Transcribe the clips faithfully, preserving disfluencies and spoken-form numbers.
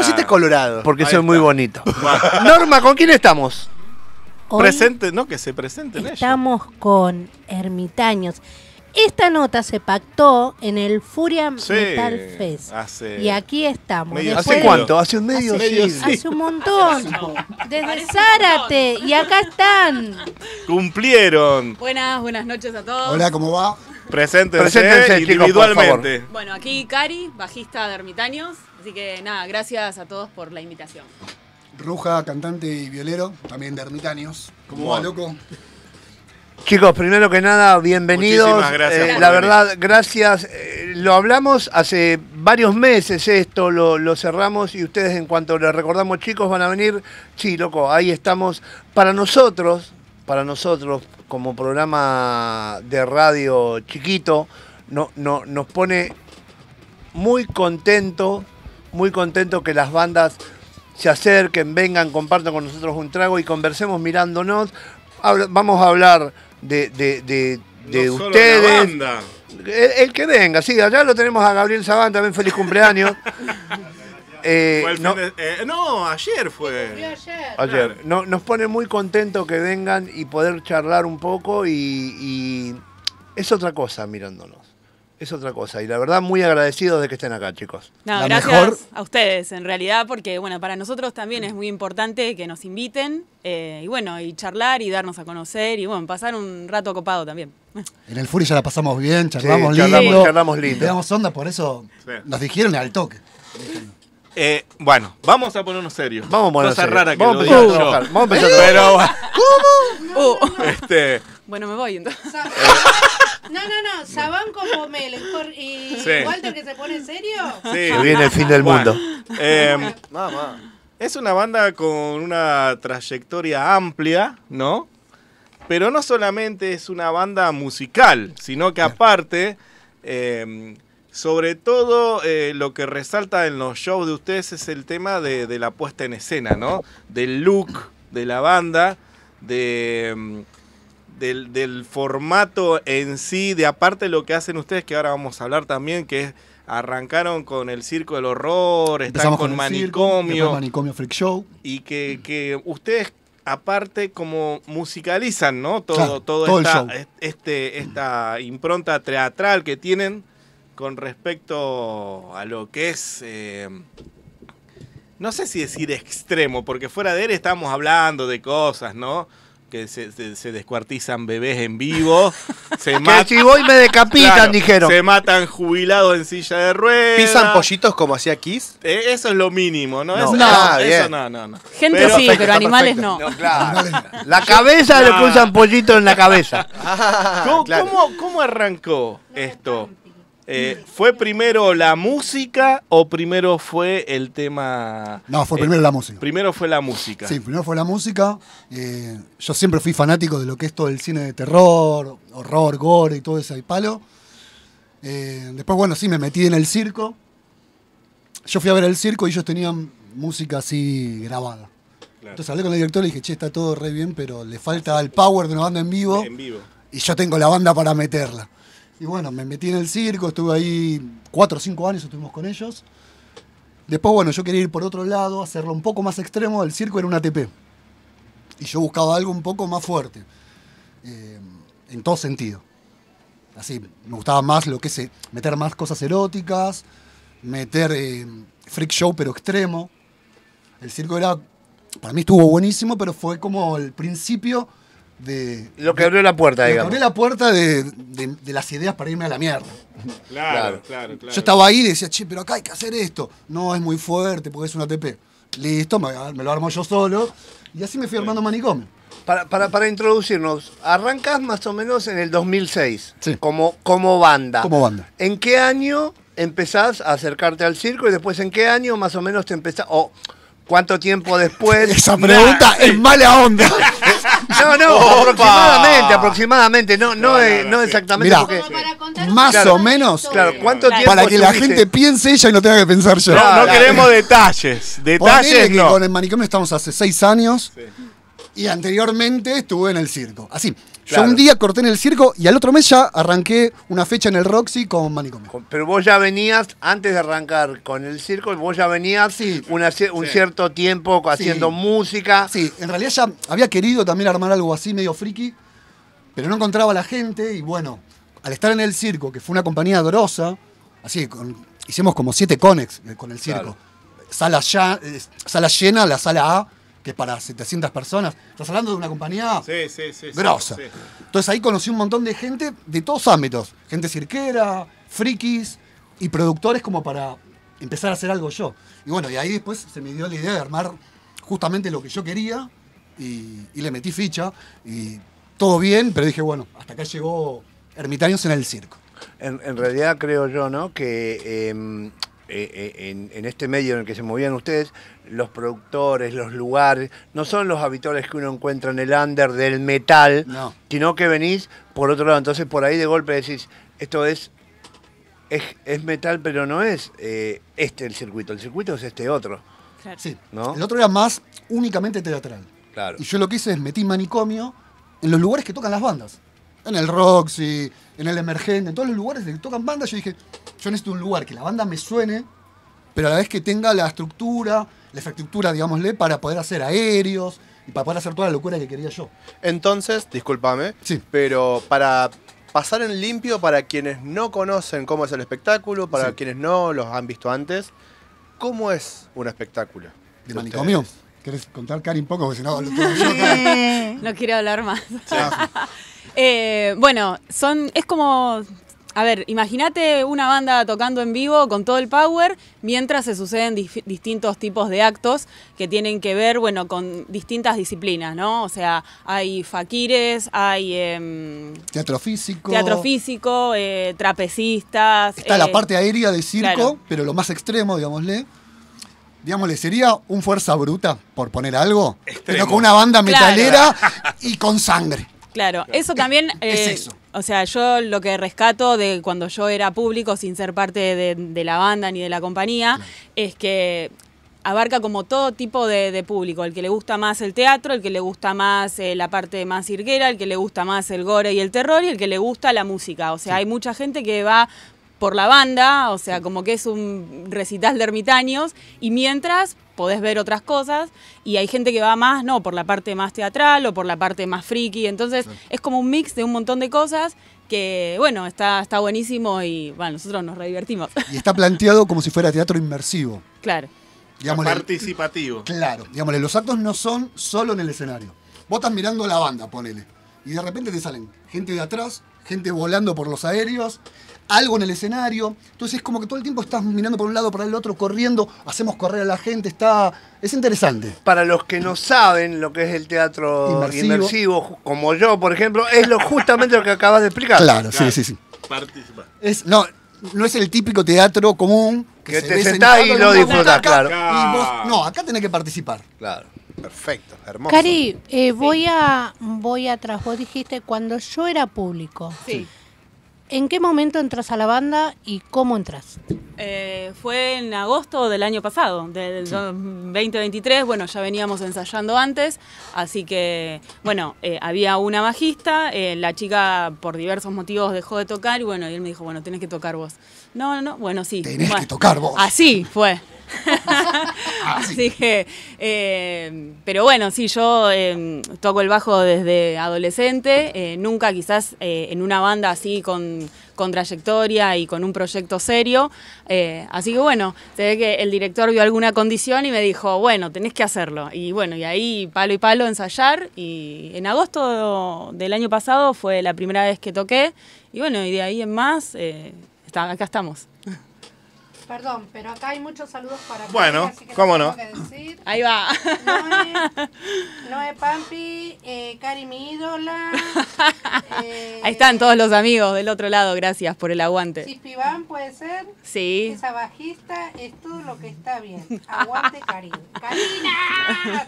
pusiste colorado? Porque Ahí soy está. muy bonito. Norma, ¿con quién estamos? Hoy Presente, no, que se presenten ellos. estamos con Ermitaños. Esta nota se pactó en el Furia Sí, Metal Fest. hace y aquí estamos. medio Después ¿Hace de- cuánto? Hace un medio Hace, medio siglo. hace un montón. Desde Zárate. Y acá están. Cumplieron. Buenas, buenas noches a todos. Hola, ¿cómo va? Preséntense, Preséntense, chicos, individualmente. Bueno, aquí Cari, bajista de Ermitaños. Así que nada, gracias a todos por la invitación. Ruja, cantante y violero, también de Ermitaños. ¿Cómo Bueno. va, loco? Chicos, primero que nada, bienvenidos. Muchísimas gracias Eh, por la venir. verdad, gracias. Eh, lo hablamos hace varios meses esto, lo, lo cerramos y ustedes en cuanto les recordamos, chicos, van a venir. Sí, loco, ahí estamos. Para nosotros, para nosotros, como programa de radio chiquito, no, no, nos pone muy contento, muy contento que las bandas se acerquen, vengan, compartan con nosotros un trago y conversemos mirándonos. Habla- vamos a hablar de, de, de, de No solo ustedes. la banda. El, el que venga, sí, allá lo tenemos a Gabriel Sabán, también feliz cumpleaños. Eh, Fue el fin no, de- eh, no, ayer fue. ayer. No, nos pone muy contento que vengan y poder charlar un poco y, y es otra cosa mirándonos. Es otra cosa. Y la verdad, muy agradecidos de que estén acá, chicos. No, La gracias mejor- a ustedes, en realidad, porque bueno, para nosotros también es muy importante que nos inviten eh, y bueno, y charlar y darnos a conocer y bueno, pasar un rato copado también. En el Fury ya la pasamos bien, charlamos Sí, lindo. charlamos- charlamos lindo. Pegamos onda, por eso Sí. nos dijeron al toque. Eh, bueno, vamos a ponernos serios. Vamos a ponernos Cosa serios. rara que Vamos lo a empezar diga a yo. trabajar. Vamos a empezar a trabajar. Pero, Uh, este, bueno, me voy entonces. No, no, no. Sabán con Pomelo y Sí. Walter que se pone serio. sí. Que viene el fin del Bueno, mundo. eh, Mamá. es una banda con una trayectoria amplia, ¿no? Pero no solamente es una banda musical, sino que aparte, eh, sobre todo eh, lo que resalta en los shows de ustedes es el tema de, de la puesta en escena, ¿no? Del look de la banda, de, mm, del, del formato en sí, de aparte lo que hacen ustedes, que ahora vamos a hablar también, que es arrancaron con el Circo del Horror, están Empezamos con, el circo, Manicomio, después Manicomio Freak Show. y que, que ustedes aparte como musicalizan, ¿no? Todo, Claro, todo, todo el esta, show. este, esta impronta teatral que tienen con respecto a lo que es, eh, no sé si decir extremo, porque fuera de él estamos hablando de cosas, ¿no? Que se, se- se descuartizan bebés en vivo, se Que matan, si voy me decapitan, dijeron. se matan jubilados en silla de ruedas. ¿Pisan pollitos como hacía Kiss? Eh, eso es lo mínimo, ¿no? No. Eso, Ah, eso bien. no, no, no. Gente Pero- sí, perfecto, pero está animales perfecto. no. No, claro. La cabeza de lo que usan pollito en la cabeza. Ah, ¿Cómo, claro. cómo- cómo arrancó esto? Eh, ¿Fue primero la música o primero fue el tema? No, fue eh, primero la música. Primero fue la música. Sí, primero fue la música. Eh, yo siempre fui fanático de lo que es todo el cine de terror, horror, gore y todo ese palo. Eh, después, bueno, sí, me metí en el circo. Yo fui a ver el circo y ellos tenían música así grabada. Claro. Entonces hablé con el director y le dije, che, está todo re bien, pero le falta el power de una banda en vivo En vivo. y yo tengo la banda para meterla. Y bueno, me metí en el circo, estuve ahí cuatro o cinco años, estuvimos con ellos. Después, bueno, yo quería ir por otro lado, hacerlo un poco más extremo. El circo era un A T P. Y yo buscaba algo un poco más fuerte. eh, en todo sentido. Así, me gustaba más lo que es eh, meter más cosas eróticas, meter eh, freak show pero extremo. El circo era, para mí estuvo buenísimo, pero fue como el principio de... Lo que abrió la puerta, Lo que digamos. abrió la puerta de, de- de las ideas para irme a la mierda. Claro, claro, claro. Yo estaba ahí y decía, che, pero acá hay que hacer esto. No, es muy fuerte porque es un A T P. Listo, me, me lo armo yo solo. Y así me fui armando Manicomio. Para, para, para introducirnos, arrancás más o menos en el dos mil seis Sí. como, como banda. Como banda. ¿En qué año empezás a acercarte al circo y después en qué año más o menos te empezás, o cuánto tiempo después? Esa pregunta es mala onda. No, no, Opa. aproximadamente, aproximadamente, no, no, No, eh, no, no sí. exactamente Mirá. porque... Como para contar un Más poco o de menos. historia. Claro, ¿cuánto Claro. tiempo Para que la estuviste? gente piense ella y no tenga que pensar yo. No, no Claro. queremos detalles. Ponele Detalles que no. con el Manicomio estamos hace seis años. Sí. Y anteriormente estuve en el circo. Así, Claro. Yo un día corté en el circo y al otro mes ya arranqué una fecha en el Roxy con Manicomio. Con- Pero vos ya venías, antes de arrancar con el circo, vos ya venías Sí. una cier- un Sí. cierto tiempo haciendo Sí. música. Sí, en realidad ya había querido también armar algo así medio friki, pero no encontraba a la gente y bueno, al estar en el circo, que fue una compañía grosa, así, con- hicimos como siete conex eh, con el circo. Sala, ya, eh, sala llena, la sala A, que es para setecientas personas. Estás hablando de una compañía Sí, sí, sí. sí, grosa. sí. Entonces ahí conocí un montón de gente de todos ámbitos. Gente cirquera, frikis y productores como para empezar a hacer algo yo. Y bueno, y ahí después se me dio la idea de armar justamente lo que yo quería y, y le metí ficha y todo bien, pero dije, bueno, hasta acá llegó Ermitaños en el circo. En, en realidad creo yo, ¿no? Que eh, eh, eh, en, en este medio en el que se movían ustedes, los productores, los lugares, no son los habituales que uno encuentra en el under del metal, No. sino que venís por otro lado. Entonces por ahí de golpe decís, esto es, es, es metal, pero no es eh, este el circuito, el circuito es este otro. Claro. Sí, ¿No? el otro era más únicamente teatral. Claro. Y yo lo que hice es metí Manicomio en los lugares que tocan las bandas. En el Roxy, en el Emergente, en todos los lugares que tocan bandas. Yo dije, yo necesito un lugar que la banda me suene, pero a la vez que tenga la estructura, la infraestructura, digámosle, para poder hacer aéreos y para poder hacer toda la locura que quería yo. Entonces, discúlpame, Sí. pero para pasar en limpio, para quienes no conocen cómo es el espectáculo, para Sí. quienes no los han visto antes, ¿cómo es un espectáculo? De de Manicomio. ustedes? ¿Querés contar, Cari, un poco? Porque si no, lo tengo yo acá. No quiero hablar más. Eh, bueno, son es como, a ver, imagínate una banda tocando en vivo con todo el power mientras se suceden dif- distintos tipos de actos que tienen que ver, bueno, con distintas disciplinas, ¿no? O sea, hay faquires, hay em, Teatro físico. teatro físico, eh, trapecistas. Está eh, la parte aérea de circo, claro. pero lo más extremo, digámosle. Digámosle, sería un Fuerza Bruta, por poner algo, pero con una banda Claro. metalera y con sangre. Claro, eso también, Es eh, eso. o sea, yo lo que rescato de cuando yo era público, sin ser parte de, de la banda ni de la compañía, es que abarca como todo tipo de, de público, el que le gusta más el teatro, el que le gusta más eh, la parte más cirquera, el que le gusta más el gore y el terror y el que le gusta la música. O sea, hay mucha gente que va por la banda, o sea, como que es un recital de ermitaños, y mientras podés ver otras cosas, y hay gente que va más, no, por la parte más teatral o por la parte más friki, entonces es como un mix de un montón de cosas que, bueno, está, está buenísimo y, bueno, nosotros nos re divertimos. Y está planteado como si fuera teatro inmersivo. Claro. Digámosle, Participativo. claro, digámosle, los actos no son solo en el escenario. Vos estás mirando la banda, ponele. Y de repente te salen gente de atrás, gente volando por los aéreos, algo en el escenario. Entonces es como que todo el tiempo estás mirando por un lado, por el otro, corriendo, hacemos correr a la gente, está. Es interesante. Para los que no saben lo que es el teatro Inmersivo. inmersivo, como yo, por ejemplo, es lo, justamente lo que acabas de explicar. Claro, Claro. sí, sí, sí. Participa. Es, no, no es el típico teatro común Que se te ve sentás sentado y en lo una disfrutás, butaca claro. y vos- no, acá tenés que participar. Claro. Perfecto, hermoso. Cari, eh, voy a voy atrás. Vos dijiste cuando yo era público. Sí. ¿En qué momento entras a la banda y cómo entras? Eh, fue en agosto del año pasado, del veinte veintitrés. Bueno, ya veníamos ensayando antes, así que, bueno, eh, había una bajista, eh, la chica por diversos motivos dejó de tocar y, bueno, y él me dijo, bueno, tenés que tocar vos. No, no, no, bueno, sí. Tenés Bueno, que tocar vos. Así fue. Así que, eh, pero bueno, sí, yo eh, toco el bajo desde adolescente, eh, nunca quizás eh, en una banda así con, con trayectoria y con un proyecto serio, eh, así que bueno, se ve que el director vio alguna condición y me dijo, bueno, tenés que hacerlo, y bueno, y ahí palo y palo ensayar, y en agosto del año pasado fue la primera vez que toqué, y bueno, y de ahí en más, eh, está, acá estamos. Perdón, pero acá hay muchos saludos para Bueno, Cari, así que cómo te no. tengo que decir. Ahí va. Noé, Noé Pampi, eh, Cari mi ídola. eh, Ahí están todos los amigos del otro lado, gracias por el aguante. Chispiván puede ser. Sí. Esa bajista es todo lo que está bien. Aguante Karina. ¡Karina!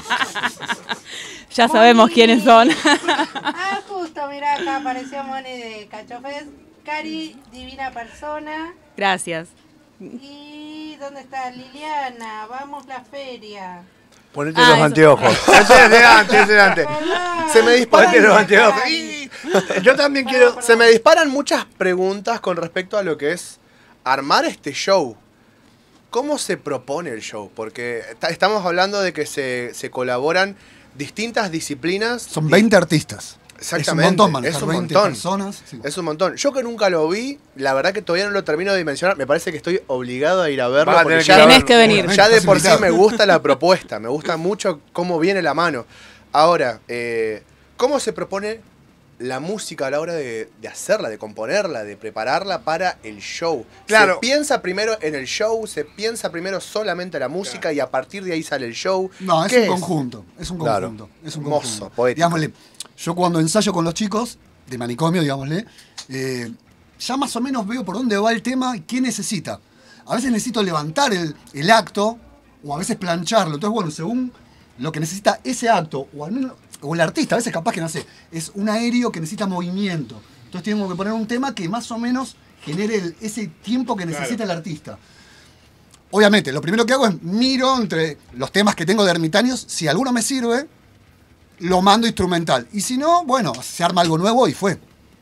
Ya sabemos Moni. quiénes son. Ah, justo, mirá, acá apareció Moni de Cachofés. Cari, divina persona. Gracias. ¿Y dónde está Liliana? Vamos la feria. Ponete Ah, los eso. anteojos. Ese es de antes, ese es de antes. Se me disparan, Ponete los anteojos. Y- Yo también quiero... se me disparan muchas preguntas con respecto a lo que es armar este show. ¿Cómo se propone el show? Porque ta- estamos hablando de que se, se colaboran distintas disciplinas. Son y- veinte artistas. Exactamente, Es un montón manejar es un veinte montón. personas. Sí. Es un montón. Yo que nunca lo vi, la verdad que todavía no lo termino de dimensionar. Me parece que estoy obligado a ir a verlo. Vas a Porque tener ya, que Tenés que venir. ya de Estás por sí invitado. me gusta la propuesta. Me gusta mucho cómo viene la mano. Ahora, eh, ¿cómo se propone la música a la hora de, de hacerla, de componerla, de prepararla para el show? Claro. ¿Se piensa primero en el show? ¿Se piensa primero solamente la música y a partir de ahí sale el show? No, es ¿Qué un conjunto. Es un Claro. conjunto. Es un Hermoso, conjunto. poético. Digámosle, yo cuando ensayo con los chicos de manicomio, digámosle, eh, ya más o menos veo por dónde va el tema y qué necesita. A veces necesito levantar el, el acto o a veces plancharlo. Entonces, bueno, según lo que necesita ese acto, o al menos, o el artista, a veces capaz que no sé, es un aéreo que necesita movimiento. Entonces tenemos que poner un tema que más o menos genere el- ese tiempo que necesita el artista. Obviamente, lo primero que hago es miro entre los temas que tengo de ermitaños, si alguno me sirve, lo mando instrumental. Y si no, bueno, se arma algo nuevo y fue.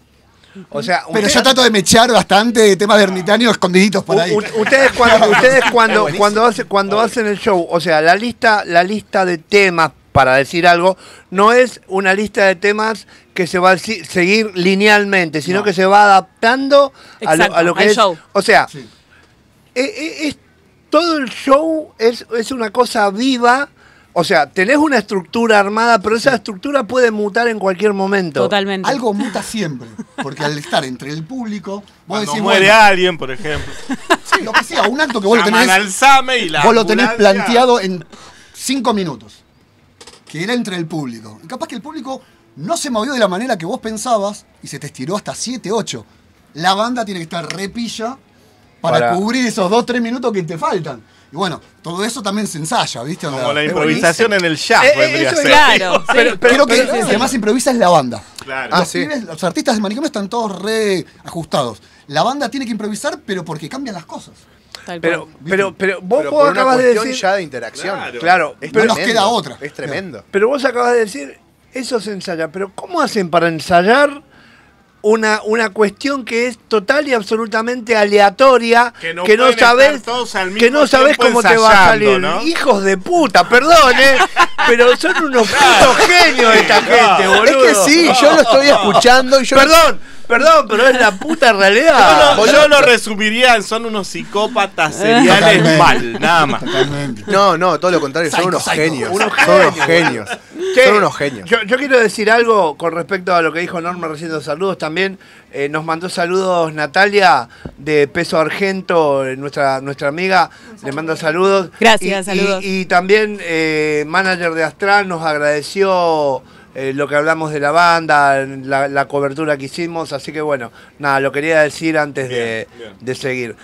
O sea, Pero usted- yo trato de mechar bastante de temas de ermitaños escondiditos por ahí. U- u- ustedes cuando ustedes cuando buenísimo. cuando hacen cuando hacen el show, o sea, la lista la lista de temas, para decir algo, no es una lista de temas que se va a si- seguir linealmente, sino No. que se va adaptando a lo, Exacto, a lo que al es. show. O sea, Sí. eh, eh, es, todo el show es, es una cosa viva. O sea, tenés una estructura armada, pero esa estructura puede mutar en cualquier momento. Totalmente. Algo muta siempre, porque al estar entre el público, vos Cuando decís, muere bueno, alguien, por ejemplo. sí, lo que sea, un acto que vos lo Llaman tenés, al SAME y la vos lo tenés ambulancia- planteado en cinco minutos, que era entre el público. Y capaz que el público no se movió de la manera que vos pensabas y se te estiró hasta siete, ocho. La banda tiene que estar repilla para, Para- cubrir esos dos, tres minutos que te faltan. Y bueno, todo eso también se ensaya, ¿viste? Como Onda, la es improvisación en el jazz Eh, eh, vendría a eso ser. Claro, sí. Pero- Creo que pero- el que más improvisa es la banda. Claro. Ah, Los, sí. pibes, los artistas de manicomio están todos re ajustados. La banda tiene que improvisar, pero porque cambian las cosas. Tal Pero, cual. pero, pero vos, Pero vos por una acabas de cuestión decir. ya de interacción. Claro. Claro, Es No nos tremendo, queda otra. Es tremendo. pero vos acabas de decir, eso se ensaya. Pero ¿cómo hacen para ensayar una, una cuestión que es total y absolutamente aleatoria? Que no que no pueden sabés, estar todos al que mismo no sabés tiempo cómo te va a salir. ensayando, ¿no? Hijos de puta, perdón, ¿eh? Pero son unos putos genios esta gente, boludo. Es que sí, yo lo estoy escuchando y yo. Perdón, perdón, pero es la puta realidad. Yo, yo lo resumiría en son unos psicópatas seriales Totalmente. mal, nada más. Totalmente. No, no, todo lo contrario, son Psycho, unos psycho. genios. Unos Son unos genios, genios. Che, Son unos genios. Yo, yo quiero decir algo con respecto a lo que dijo Norma recién, los saludos también. Eh, nos mandó saludos Natalia de Peso Argento, eh, nuestra, nuestra amiga, le manda saludos. Gracias, Y- saludos. Y, y también eh, manager de Astral nos agradeció eh, lo que hablamos de la banda, la, la cobertura que hicimos, así que bueno, nada, lo quería decir antes de, Bien, bien. de seguir.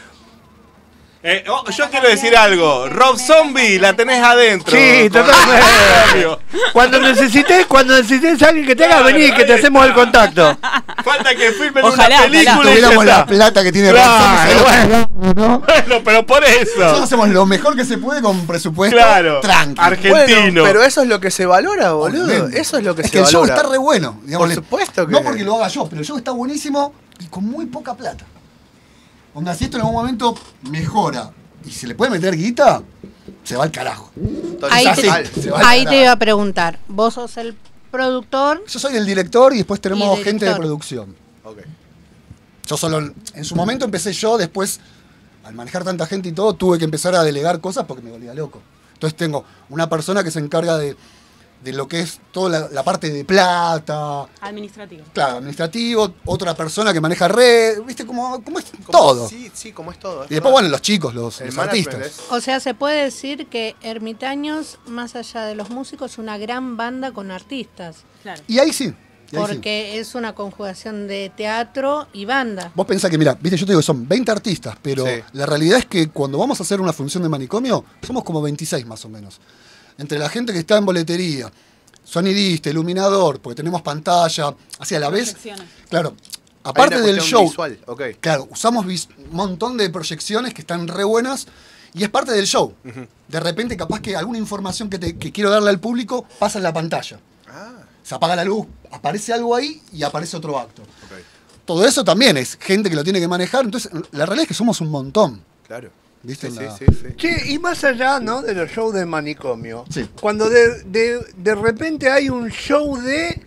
Eh, oh, yo quiero decir algo. Rob Zombie, la tenés adentro. Sí, Con- totalmente. Cuando necesites, cuando necesites a alguien que te haga, Claro, vení, que te ahí hacemos el está. contacto. Falta que filmen Ojalá, una película ojalá. y ya Tuviéramos la está. plata que tiene Claro, Rob Zombie, ¿no? Bueno, pero por Nosotros eso. hacemos lo mejor que se puede con presupuesto Claro. tranqui. Argentino. Bueno, pero eso es lo que se valora, boludo. Obviamente. Eso es lo que es se que el show valora. está re bueno. digámosle. Por supuesto que- No porque lo haga yo, pero el show está buenísimo y con muy poca plata. Onda, si esto en algún momento mejora y se le puede meter guita, se va al carajo. Entonces, Ahí así, te, se va al ahí te carajo. iba a preguntar, vos sos el productor, Yo soy el director y después tenemos Y gente de director. producción. Ok. Yo solo, en su momento empecé yo, después, al manejar tanta gente y todo, tuve que empezar a delegar cosas porque me volvía loco. Entonces tengo una persona que se encarga de, de lo que es toda la, la parte de plata, Administrativo. claro, administrativo, otra persona que maneja red, viste, como, como es Como- todo. Sí, sí, como es todo. es Y después, verdad. bueno, los chicos, los, El los management artistas. es- o sea, se puede decir que Ermitaños, más allá de los músicos, es una gran banda con artistas, Claro. Y ahí sí. y ahí sí. porque es una conjugación de teatro y banda. Vos pensás que, mira, viste, yo te digo, son veinte artistas, pero Sí. la realidad es que cuando vamos a hacer una función de manicomio, somos como veintiséis más o menos. Entre la gente que está en boletería, sonidista, iluminador, porque tenemos pantalla, así a la vez. Proyecciones. Claro, Hay aparte una del cuestión show, visual, ok. claro, usamos vis- un montón de proyecciones que están re buenas Y es parte del show. De repente, capaz que alguna información que, te, que quiero darle al público pasa en la pantalla. Ah, Se apaga la luz, aparece algo ahí y aparece otro acto. ok. Todo eso también es gente que lo tiene que manejar. Entonces, la realidad es que somos un montón. Claro. ¿Viste? Sí, En la- sí, sí, sí. Che, y más allá, ¿no? De los shows de manicomio. Sí. Cuando de, de, de repente hay un show de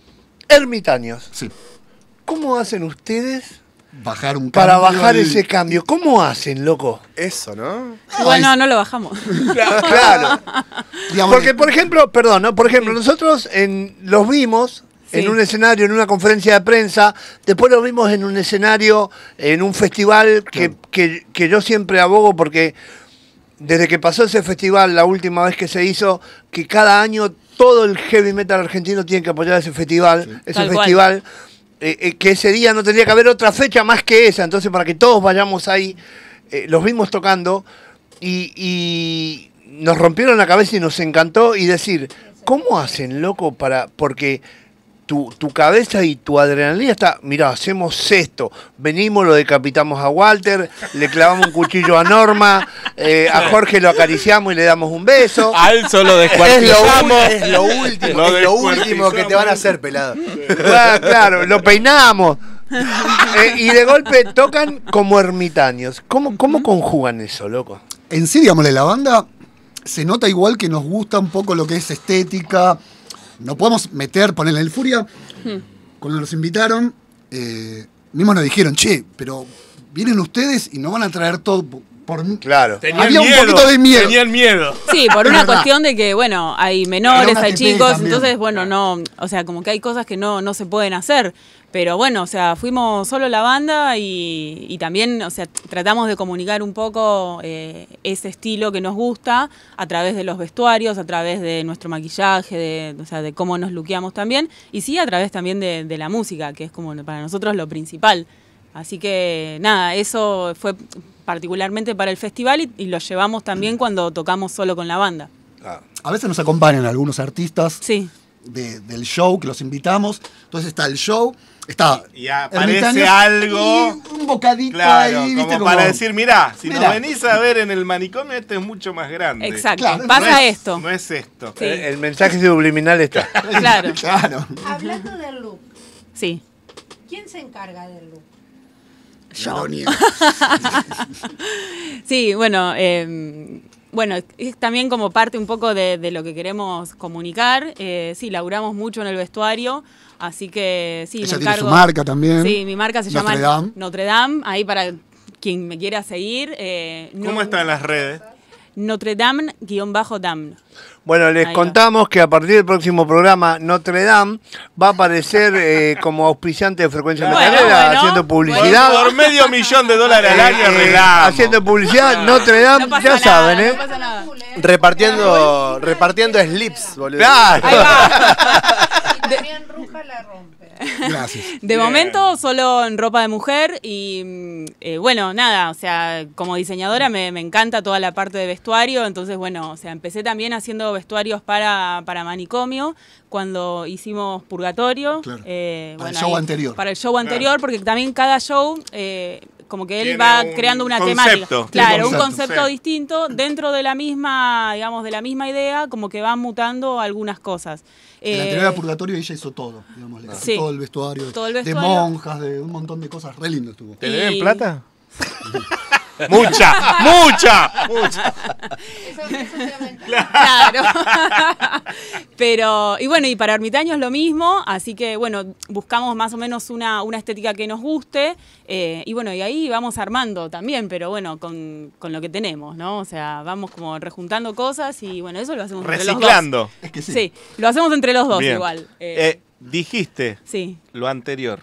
ermitaños. Sí. ¿Cómo hacen ustedes Bajar un para cambio bajar al- ese cambio? ¿Cómo hacen, loco? Eso, ¿no? Bueno, no lo bajamos. Claro. digamos, Porque, por ejemplo, perdón, ¿no? Por ejemplo, nosotros en, los vimos Sí. en un escenario, en una conferencia de prensa, después los vimos en un escenario, en un festival que, Claro. que, que yo siempre abogo porque desde que pasó ese festival, la última vez que se hizo, que cada año todo el heavy metal argentino tiene que apoyar ese festival, ese Tal cual. festival, eh, eh, que ese día no tendría que haber otra fecha más que esa, entonces para que todos vayamos ahí, eh, los vimos tocando y, y nos rompieron la cabeza y nos encantó y decir, ¿cómo hacen, loco, para...? Porque tu, tu cabeza y tu adrenalina está, mirá, hacemos esto, venimos, lo decapitamos a Walter, le clavamos un cuchillo a Norma, eh, a Jorge lo acariciamos y le damos un beso. A él solo Es lo, descuartizamos. es lo último, Lo es lo último que te van a descuartizamos. hacer, pelado. Ah, claro, lo peinamos. Eh, y de golpe tocan como ermitaños. ¿Cómo, cómo conjugan eso, loco? En sí, digámosle, la banda se nota igual que nos gusta un poco lo que es estética. No podemos meter, ponerle el Furia. Cuando nos invitaron, eh, mismos nos dijeron, che, pero vienen ustedes y no van a traer todo por, por mí. Claro. Tenían Había un miedo, poquito de miedo. Tenían miedo. Sí, por Es una verdad. cuestión de que, bueno, hay Era menores, una hay T P chicos, también. entonces, bueno, no, o sea, como que hay cosas que no, no se pueden hacer. Pero bueno, o sea, fuimos solo la banda y, y también, o sea, tratamos de comunicar un poco eh, ese estilo que nos gusta a través de los vestuarios, a través de nuestro maquillaje, de, o sea, de cómo nos luqueamos también, y sí a través también de, de la música, que es como para nosotros lo principal. Así que nada, eso fue particularmente para el festival y, y lo llevamos también cuando tocamos solo con la banda. A veces nos acompañan algunos artistas Sí. de- del show que los invitamos. Entonces está el show, está Y aparece Ermitaños algo. y un bocadito Claro, ahí, ¿viste? como para decir, mirá, si Mirá. nos venís a ver en el manicomio, este es mucho más grande. Exacto, Claro, pasa No es- esto. No es esto. Sí. El, el mensaje subliminal está. Claro, Claro. Hablando del look, sí. ¿quién se encarga del look? No lo niego. Sí, bueno, eh, bueno, es también como parte un poco de, de lo que queremos comunicar. Eh, sí, laburamos mucho en el vestuario, así que sí, Ella me tiene su encargo. marca también. Sí, mi marca se Notre llama Dame. Notre Dame, ahí para quien me quiera seguir. Eh, ¿Cómo no- están las redes? Notre Dame-Dame. Bueno, les Ahí va. contamos que a partir del próximo programa Notre Dame va a aparecer eh, como auspiciante de Frecuencia Bueno, Metalera, bueno, haciendo Por, publicidad. por medio millón de dólares al Eh, año eh, arreglamos. haciendo publicidad, Notre Dame, No pasa ya nada, saben, ¿eh? no pasa nada. Repartiendo, repartiendo slips, boludo. Claro. Ahí va. Y también Ruja la rompe. Gracias. De Bien. momento solo en ropa de mujer y mm, eh, bueno, nada, o sea, como diseñadora me, me encanta toda la parte de vestuario, entonces bueno, o sea, empecé también haciendo vestuarios para, para manicomio cuando hicimos Purgatorio. Claro. eh, Para el bueno, show ahí- anterior. Para el show anterior, porque también cada show... eh, como que él Tiene va un creando una concepto. temática. Tiene Claro, un concepto. concepto Sí. distinto dentro de la misma, digamos, de la misma idea, como que van mutando algunas cosas. El Eh, anterior a Purgatorio ella hizo todo, digamos, le hizo Sí. todo el vestuario, Todo el de vestuario. monjas, de un montón de cosas, re lindo estuvo. ¿Te Y- deben plata? mucha, mucha, mucha. Eso, eso te aumenta. Claro. Pero, y bueno, y para ermitaños lo mismo, así que bueno, buscamos más o menos una, una estética que nos guste, eh, y bueno, y ahí vamos armando también, pero bueno, con, con lo que tenemos, ¿no? O sea, vamos como rejuntando cosas y bueno, eso lo hacemos entre los dos. Reciclando. Es que sí. Sí, lo hacemos entre los dos Bien. igual. eh, Eh, dijiste sí. lo anterior.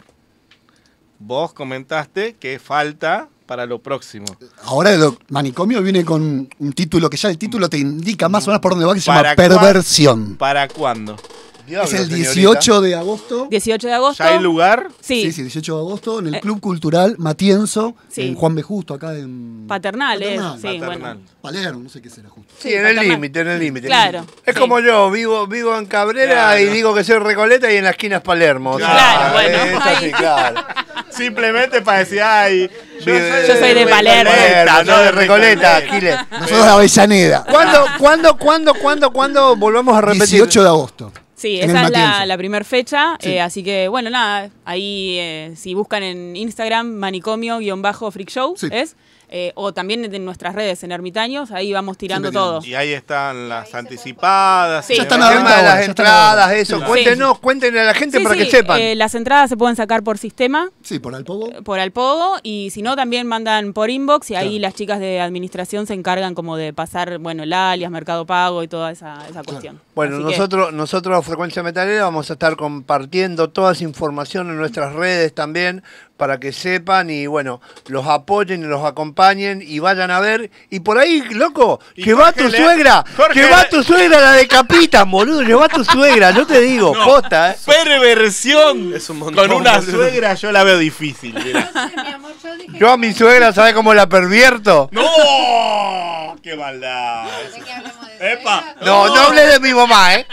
Vos comentaste que falta para lo próximo. Ahora el manicomio viene con un título que ya el título te indica más o menos por dónde va, que se ¿Para llama Perversión. ¿Para cuándo? Es el dieciocho de agosto. dieciocho de agosto. ¿Ya hay lugar? Sí, Sí, sí, dieciocho de agosto, en el Eh. Club Cultural Matienzo, Sí. en Juan B. Justo, acá en paternal, es, Paternal. sí, Paternal. bueno. Palermo, no sé qué será justo. Sí, en el paternal. límite, en el límite. Claro. Es sí. como yo, vivo, vivo en Cabrera Claro. y digo que soy Recoleta y en la esquina es Palermo. o sea, Claro, bueno, es ahí. así, claro. Simplemente para decir, ay, yo soy de, Yo soy de Palermo. Recoleta, no de Recoleta, Giles. Nosotros de Avellaneda. ¿Cuándo, cuándo, cuándo, cuándo, cuándo volvamos a repetir? dieciocho de agosto. Sí, en esa el es la, Matienzo. la primera fecha, Sí. eh, así que bueno, nada, ahí eh, si buscan en Instagram manicomio-freak show, Sí. ¿es? Eh, o también en nuestras redes, en Ermitaños, ahí vamos tirando Siempre todo. Y ahí están las anticipadas. Sí. y Ya El están demás. a tema venta de las ahora, ya están a entradas, venta. eso. Sí. Cuéntenos, cuéntenle a la gente Sí, para sí, que sepan. eh, las entradas se pueden sacar por sistema, Sí, por Alpogo. por Alpogo, y si no también mandan por inbox y ahí Claro. las chicas de administración se encargan como de pasar, bueno, el alias, Mercado Pago y toda esa, esa cuestión. Bueno, Así que- nosotros, nosotros, Frecuencia Metalera, vamos a estar compartiendo toda esa información en nuestras redes también para que sepan y, bueno, los apoyen y los acompañen y vayan a ver. Y por ahí, loco, Y que va Jorge tu le- suegra, Jorge que va le- tu suegra, la decapitan, boludo, lleva tu suegra, yo te digo, No. posta, ¿eh? Perversión Es un montón, con una boludo. suegra yo la veo difícil. mirá. No sé, mi amor, yo dije Yo a que- mi suegra, ¿sabes cómo la pervierto? ¡No! ¡Qué maldad! ¿De qué hablamos de ¡Epa! suegra? No, no hablé de mi mamá, ¿eh?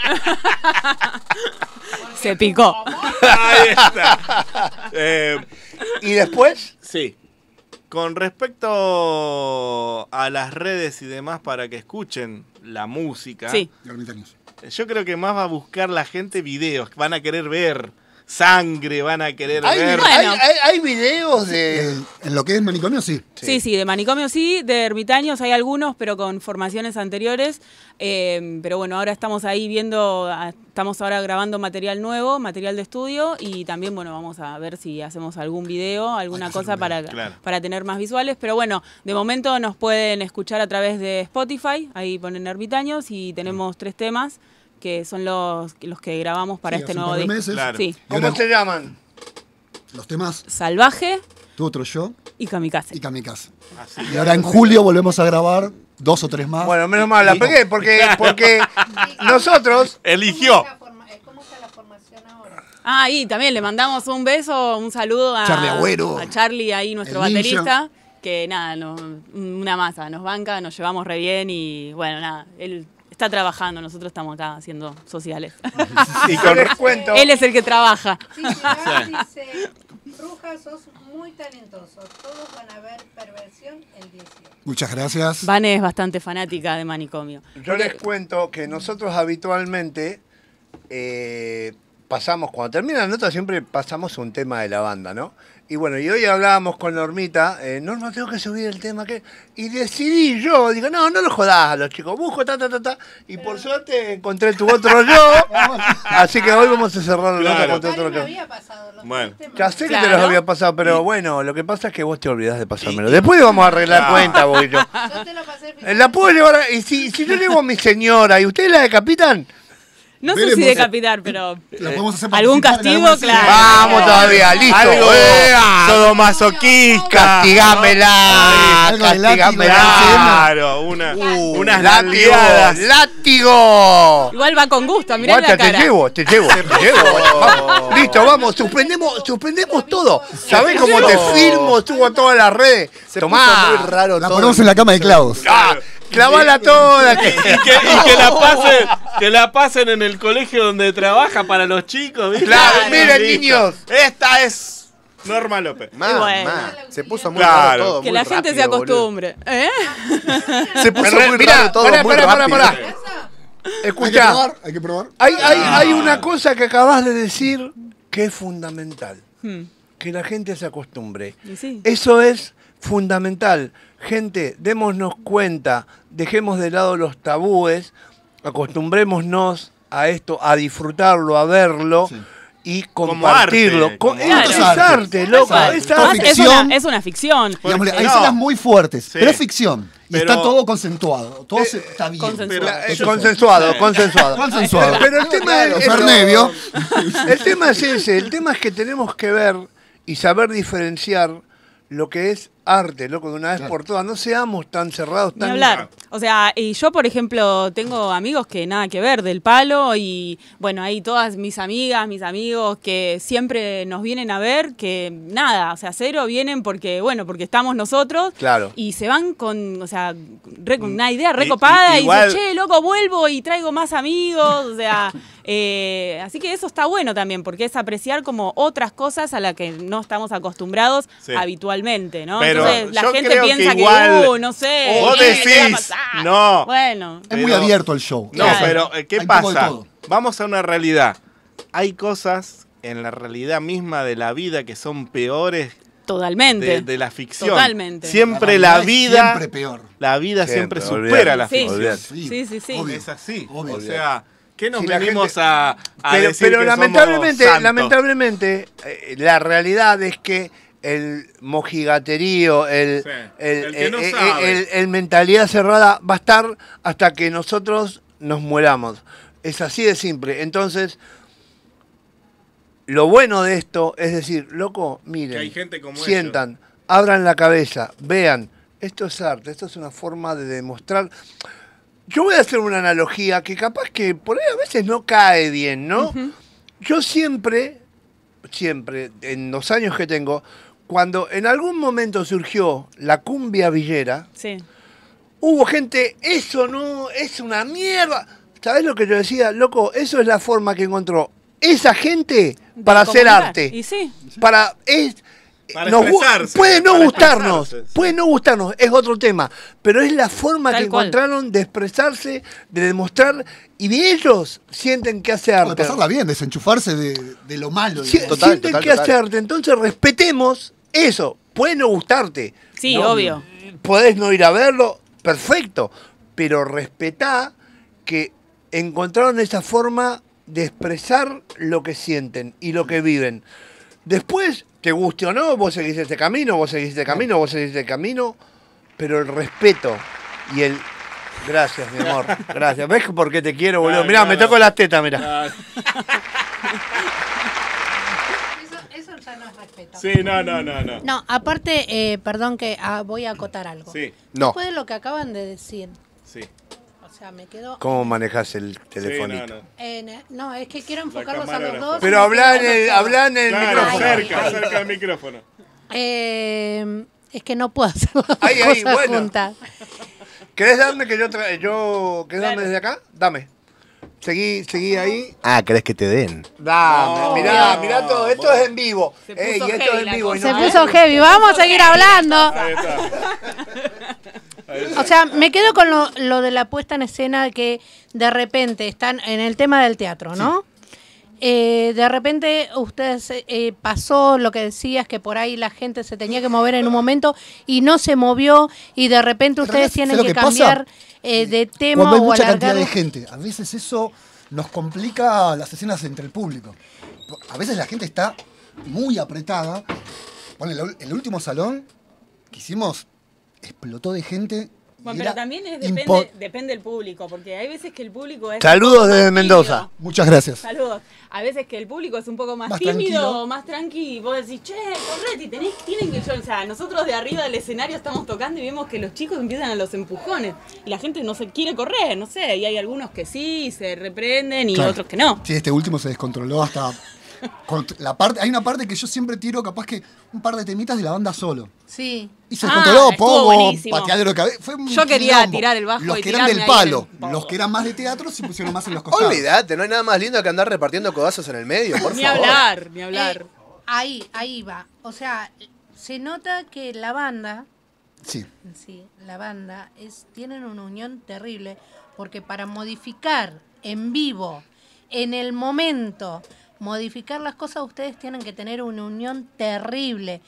Se picó. Ahí está. Eh, ¿Y después? sí. Con respecto a las redes y demás para que escuchen la música, Sí. Ermitaños. yo creo que más va a buscar la gente videos, van a querer ver sangre, van a querer ¿Hay, ver... Bueno. hay, hay- hay videos de... En, en lo que es manicomio, sí. Sí, sí, de manicomio sí, de ermitaños hay algunos, pero con formaciones anteriores. Eh, pero bueno, ahora estamos ahí viendo, ah, estamos ahora grabando material nuevo, material de estudio y también, bueno, vamos a ver si hacemos algún video, alguna Hay que hacer cosa un para, video, claro. para tener más visuales. Pero bueno, de momento nos pueden escuchar a través de Spotify, ahí ponen ermitaños y tenemos tres temas que son los, los que grabamos para Sí, este hace un nuevo par de disco. meses. Claro. Sí, ¿Cómo ahora- se llaman? Los temas Salvaje Tu Otro Yo y Kamikaze. y Kamikaze. Así Y ahora en julio volvemos a grabar dos o tres más. Bueno, menos mal, la pegué porque, porque nosotros... eligió. ¿Cómo está la forma- eh, ¿Cómo está la formación ahora? Ah, y también le mandamos un beso, un saludo a Charlie Agüero. a Charlie, ahí nuestro El ninja. baterista, que nada, no- una masa, nos banca, nos llevamos re bien y bueno, nada, él está trabajando, nosotros estamos acá haciendo sociales. Y con les cuento... Él es el que trabaja. Sí, Iván dice, Bruja, sos muy talentoso. Todos van a ver Perversión el dieciocho. Muchas gracias. Vane es bastante fanática de Manicomio. Yo les cuento que nosotros habitualmente eh, pasamos, cuando termina la nota siempre pasamos un tema de la banda, ¿no? Y bueno, y hoy hablábamos con Normita, eh, Norma, tengo que subir el tema que... Y decidí yo, digo, no, no lo jodás a los chicos, busco, ta, ta, ta, ta. Y por suerte encontré tu otro yo, así que hoy vamos a cerrar la nota Claro. con tu Cari otro me yo. había pasado los Bueno. tres temas. Ya sé que te Claro. los había pasado, pero bueno, lo que pasa es que vos te olvidás de pasármelo. Después vamos a arreglar Claro. cuenta, vos y yo. Yo te lo pasé Eh, La puedo llevar, a- y si, si yo llevo a mi señora y ustedes la decapitan, No sé si Veremos. decapitar, pero La podemos hacer algún participar en castigo, alguna serie. claro. vamos todavía, listo. Algo ¡Ea! todo masoquista. Castigámela, Algo de látigo, castigámela. Claro, una, Uh, unas látigo, nalgueadas. látigo. Igual va con gusto, mirá Guacha, la te cara. llevo, te llevo, te llevo. Vamos. Listo, vamos, suspendemos, suspendemos todo. ¿Sabés cómo te filmo? Subo a todas las redes. Se Tomá. puso muy raro La todo. ponemos en la cama de clavos. Ah, clavala toda. que- Y que, y que la pasen, que la pasen en el colegio donde trabaja para los chicos, ¿viste? Claro, Listo. miren, niños. Esta es Norma López. Ma, Y bueno. ma, se puso muy Claro. raro todo. Que muy la gente se rápido, boludo. acostumbre. ¿Eh? Se puso Mirá, muy mirá, raro todo, pará, muy pará, pará, rápido. pará. ¿Eso? Hay que Escuchá, probar, hay que probar. hay, hay, hay una cosa que acabas de decir que es fundamental. Hmm. Que la gente se acostumbre. Y sí. Eso es fundamental. Gente, démonos cuenta, dejemos de lado los tabúes, acostumbrémonos a esto, a disfrutarlo, a verlo Sí. y Como compartirlo. arte, Co- como es arte. es arte, loco, Claro. es Todo arte. Es ficción. una, es una ficción. Digámosle, hay no. escenas muy fuertes, Sí. pero es ficción. Y Pero- está todo consensuado. Todo se- está bien. consensuado. Pero, Eh, Eso consensuado, sí. consensuado. Consensuado. Pero el tema es, Claro, Fernevio. el tema es ese, el tema es que tenemos que ver y saber diferenciar lo que es arte, loco, de una vez Claro. por todas. No seamos tan cerrados, Ni tan... hablar. O sea, y yo, por ejemplo, tengo amigos que nada que ver del palo y, bueno, ahí todas mis amigas, mis amigos que siempre nos vienen a ver, que nada, o sea, cero vienen porque, bueno, porque estamos nosotros. Claro. Y se van con, o sea, re- con una idea Y- recopada y, igual- dicen, che, loco, vuelvo y traigo más amigos, o sea, Eh, así que eso está bueno también, porque es apreciar como otras cosas a las que no estamos acostumbrados Sí. habitualmente, ¿no? Pero Entonces la yo gente creo que piensa que, igual- uh, no sé, Vos ¿qué- qué va a decís, pasar? no. Bueno, Es muy Pero- abierto el show. No, Claro. pero eh, ¿qué Hay un poco de pasa? todo. Vamos a una realidad. Hay cosas en la realidad misma de la vida que son peores totalmente. de, de la ficción. Totalmente. Siempre realidad la es vida, Siempre peor. la vida siempre, Siempre, supera olvidate. la Sí. ficción. Olvidate. Sí, sí, sí. Obvio. Es así. Obvio. O sea, ¿qué nos Si la venimos gente- a, a pero decir pero que lamentablemente, somos santos? lamentablemente, eh, la realidad es que el mojigaterío, el, Sí, el, el que no eh, eh, sabe. el- el mentalidad cerrada va a estar hasta que nosotros nos mueramos. Es así de simple. Entonces, lo bueno de esto es decir, loco, miren, Que hay gente como sientan, abran la cabeza, vean, esto es arte, esto es una forma de demostrar. Yo voy a hacer una analogía que capaz que por ahí a veces no cae bien, ¿no? Yo siempre, siempre, en los años que tengo, cuando en algún momento surgió la cumbia villera, Sí. hubo gente, eso no, es una mierda. ¿Sabés lo que yo decía? Loco, eso es la forma que encontró esa gente De para hacer comunicar. arte. Y sí. Para, es, Para nos gu- expresarse, puede no para gustarnos, expresarse, sí. puede no gustarnos, es otro tema, pero es la forma Tal que cual. encontraron de expresarse, de demostrar, y de ellos sienten que hace De arte. pasarla bien, desenchufarse de, de lo malo. Si- digamos. Total, sienten total, que total. hace arte, entonces respetemos eso. Puede no gustarte. Sí, ¿no? obvio. Podés no ir a verlo, perfecto, pero respetá que encontraron esa forma de expresar lo que sienten y lo que viven. Después, te guste o no, vos seguís este camino, vos seguís este camino, vos seguís este camino, pero el respeto y el... Gracias, mi amor, gracias. ¿Ves por qué te quiero, boludo? Claro, Mirá, claro. me toco las tetas, mirá. Ah, Eso, eso ya no es respeto. sí, no, no, no, no. No, aparte, eh, perdón que ah, voy a acotar algo. Sí, No. Después de lo que acaban de decir, sí. o sea, me quedo... ¿Cómo manejás el Sí, telefonito? no, no. en- no, es que quiero enfocarlos a cámara los era dos. Pero y me habla en quedo el, solo. habla en el Claro, micrófono. cerca, Ahí. cerca del micrófono. Eh, es que no puedo hacer las Ahí, ahí, cosas bueno. juntas. ¿Querés darme que yo tra- yo ¿querés darme Claro. desde acá? Dame. Seguí, seguí ahí. Ah, ¿querés que te den? Dame, No, mirá, no, mirá todo. Esto vos. es en vivo. Se puso Ey, y esto heavy es en la vivo. y cosa. no- Se puso heavy, vamos a seguir hablando. Ahí está. Ahí está. O sea, me quedo con lo, lo de la puesta en escena que de repente están en el tema del teatro, ¿no? Eh, de repente ustedes eh, pasó lo que decías, que por ahí la gente se tenía que mover en un momento y no se movió y de repente En ustedes realidad, tienen ¿sabes que lo que pasa? cambiar eh, de tema Cuando hay o mucha alargar. cantidad de gente, a veces eso nos complica las escenas entre el público. A veces la gente está muy apretada. Bueno, el, el último salón que hicimos explotó de gente. y Bueno, era pero también es, impo- depende, depende del público, porque hay veces que el público es... Saludos un poco desde más Mendoza. tímido. Muchas gracias. Saludos. A veces que el público es un poco más, Más tímido, tranquilo. más tranqui, y vos decís, che, correte, y tenés, tienen que yo, o sea, nosotros de arriba del escenario estamos tocando y vemos que los chicos empiezan a los empujones y la gente no se quiere correr, no sé, y hay algunos que sí, se reprenden y Claro. otros que no. Sí, este último se descontroló hasta. con la parte, hay una parte que yo siempre tiro, capaz que un par de temitas de la banda solo. Sí. Y se Ah, descontroló, estuvo poco, buenísimo. pateadero de cabeza. Fue un Yo quería quilombo. tirar el bajo Los y que eran tirarme del ahí palo, en el- los que eran más de teatro se pusieron más en los costados. Olvídate, no hay nada más lindo que andar repartiendo codazos en el medio, por Ni favor. hablar, ni hablar. Eh, ahí, ahí va. O sea, se nota que la banda, Sí. sí, la banda es, tienen una unión terrible porque para modificar en vivo, en el momento, modificar las cosas, ustedes tienen que tener una unión terrible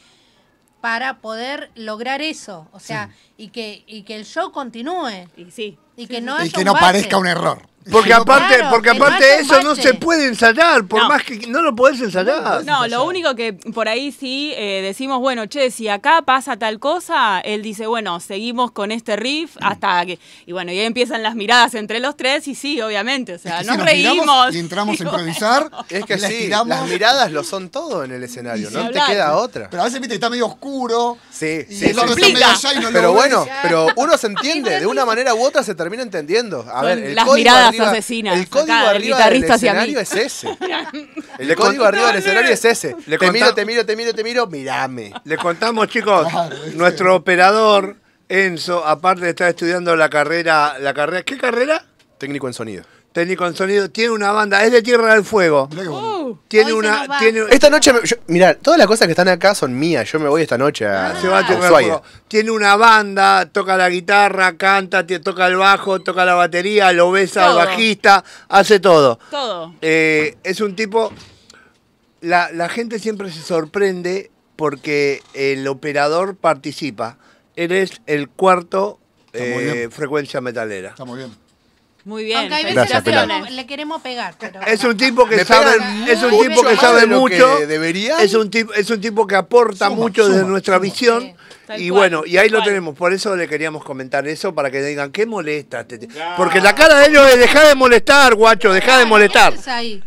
para poder lograr eso. O sea, y que y que el show continúe Y sí. y que Sí, no sí. Y haya que un no bache. parezca un error. Porque Que no aparte, Claro, porque que no aparte de haya un eso no bache. se puede ensayar, por No. más que no lo podés ensayar. No, lo único que por ahí sí eh, decimos, bueno, che, si acá pasa tal cosa, él dice, bueno, seguimos con este riff hasta que... Y bueno, y ahí empiezan las miradas entre los tres y sí, obviamente, o sea, Es que nos sí, nos reímos. miramos y entramos a improvisar. Es que y la sí, estiramos. las miradas lo son todo en el escenario, Y no sin te hablar. queda otra. Pero a veces viste que está medio oscuro. Sí, Y sí, el sí, otro sí. está medio Explica. allá y no lo Pero ves. bueno, pero uno se entiende, de una manera u otra se termina entendiendo. A Son ver, el las código miradas arriba, asesinas, el código acá, del arriba del guitarrista hacia mí. escenario es ese. El Le código cont- arriba del escenario es ese. Le Te conta- miro, te miro, te miro, te miro, mirame. Le contamos, chicos, Claro, ese. nuestro operador, Enzo, aparte de estar estudiando la carrera, la carrera, ¿qué carrera? Técnico en sonido. técnico en sonido, tiene una banda, es de Tierra del Fuego. Mirá qué bueno. Uh, Tiene Hoy se una. nos va. Tiene, Esta noche, me- yo- mirá, todas las cosas que están acá son mías. Yo me voy esta noche a, se va a a Tierra del Ushuaia. Fuego. Tiene una banda, toca la guitarra, canta, te- toca el bajo, toca la batería, lo besa al Todo. bajista, hace todo. todo. Eh, es un tipo. La, la gente siempre se sorprende porque el operador participa. Él es el cuarto Está muy eh, bien. frecuencia metalera. Está muy bien. Muy bien. Aunque hay veces Gracias, que le Pilar. queremos- le queremos pegar. Pero Es un tipo que Me sabe, pegan es un mucho tipo que más sabe de lo mucho. que deberían. Es un tipo, es un tipo que aporta Suma, mucho desde suma, nuestra suma. visión. Sí. Tal Y cual, bueno, y ahí tal lo cual. tenemos. Por eso le queríamos comentar eso, para que digan, ¿qué molesta? este t-?" Porque la cara de ellos es, deja de molestar, guacho, deja de molestar. Es ahí.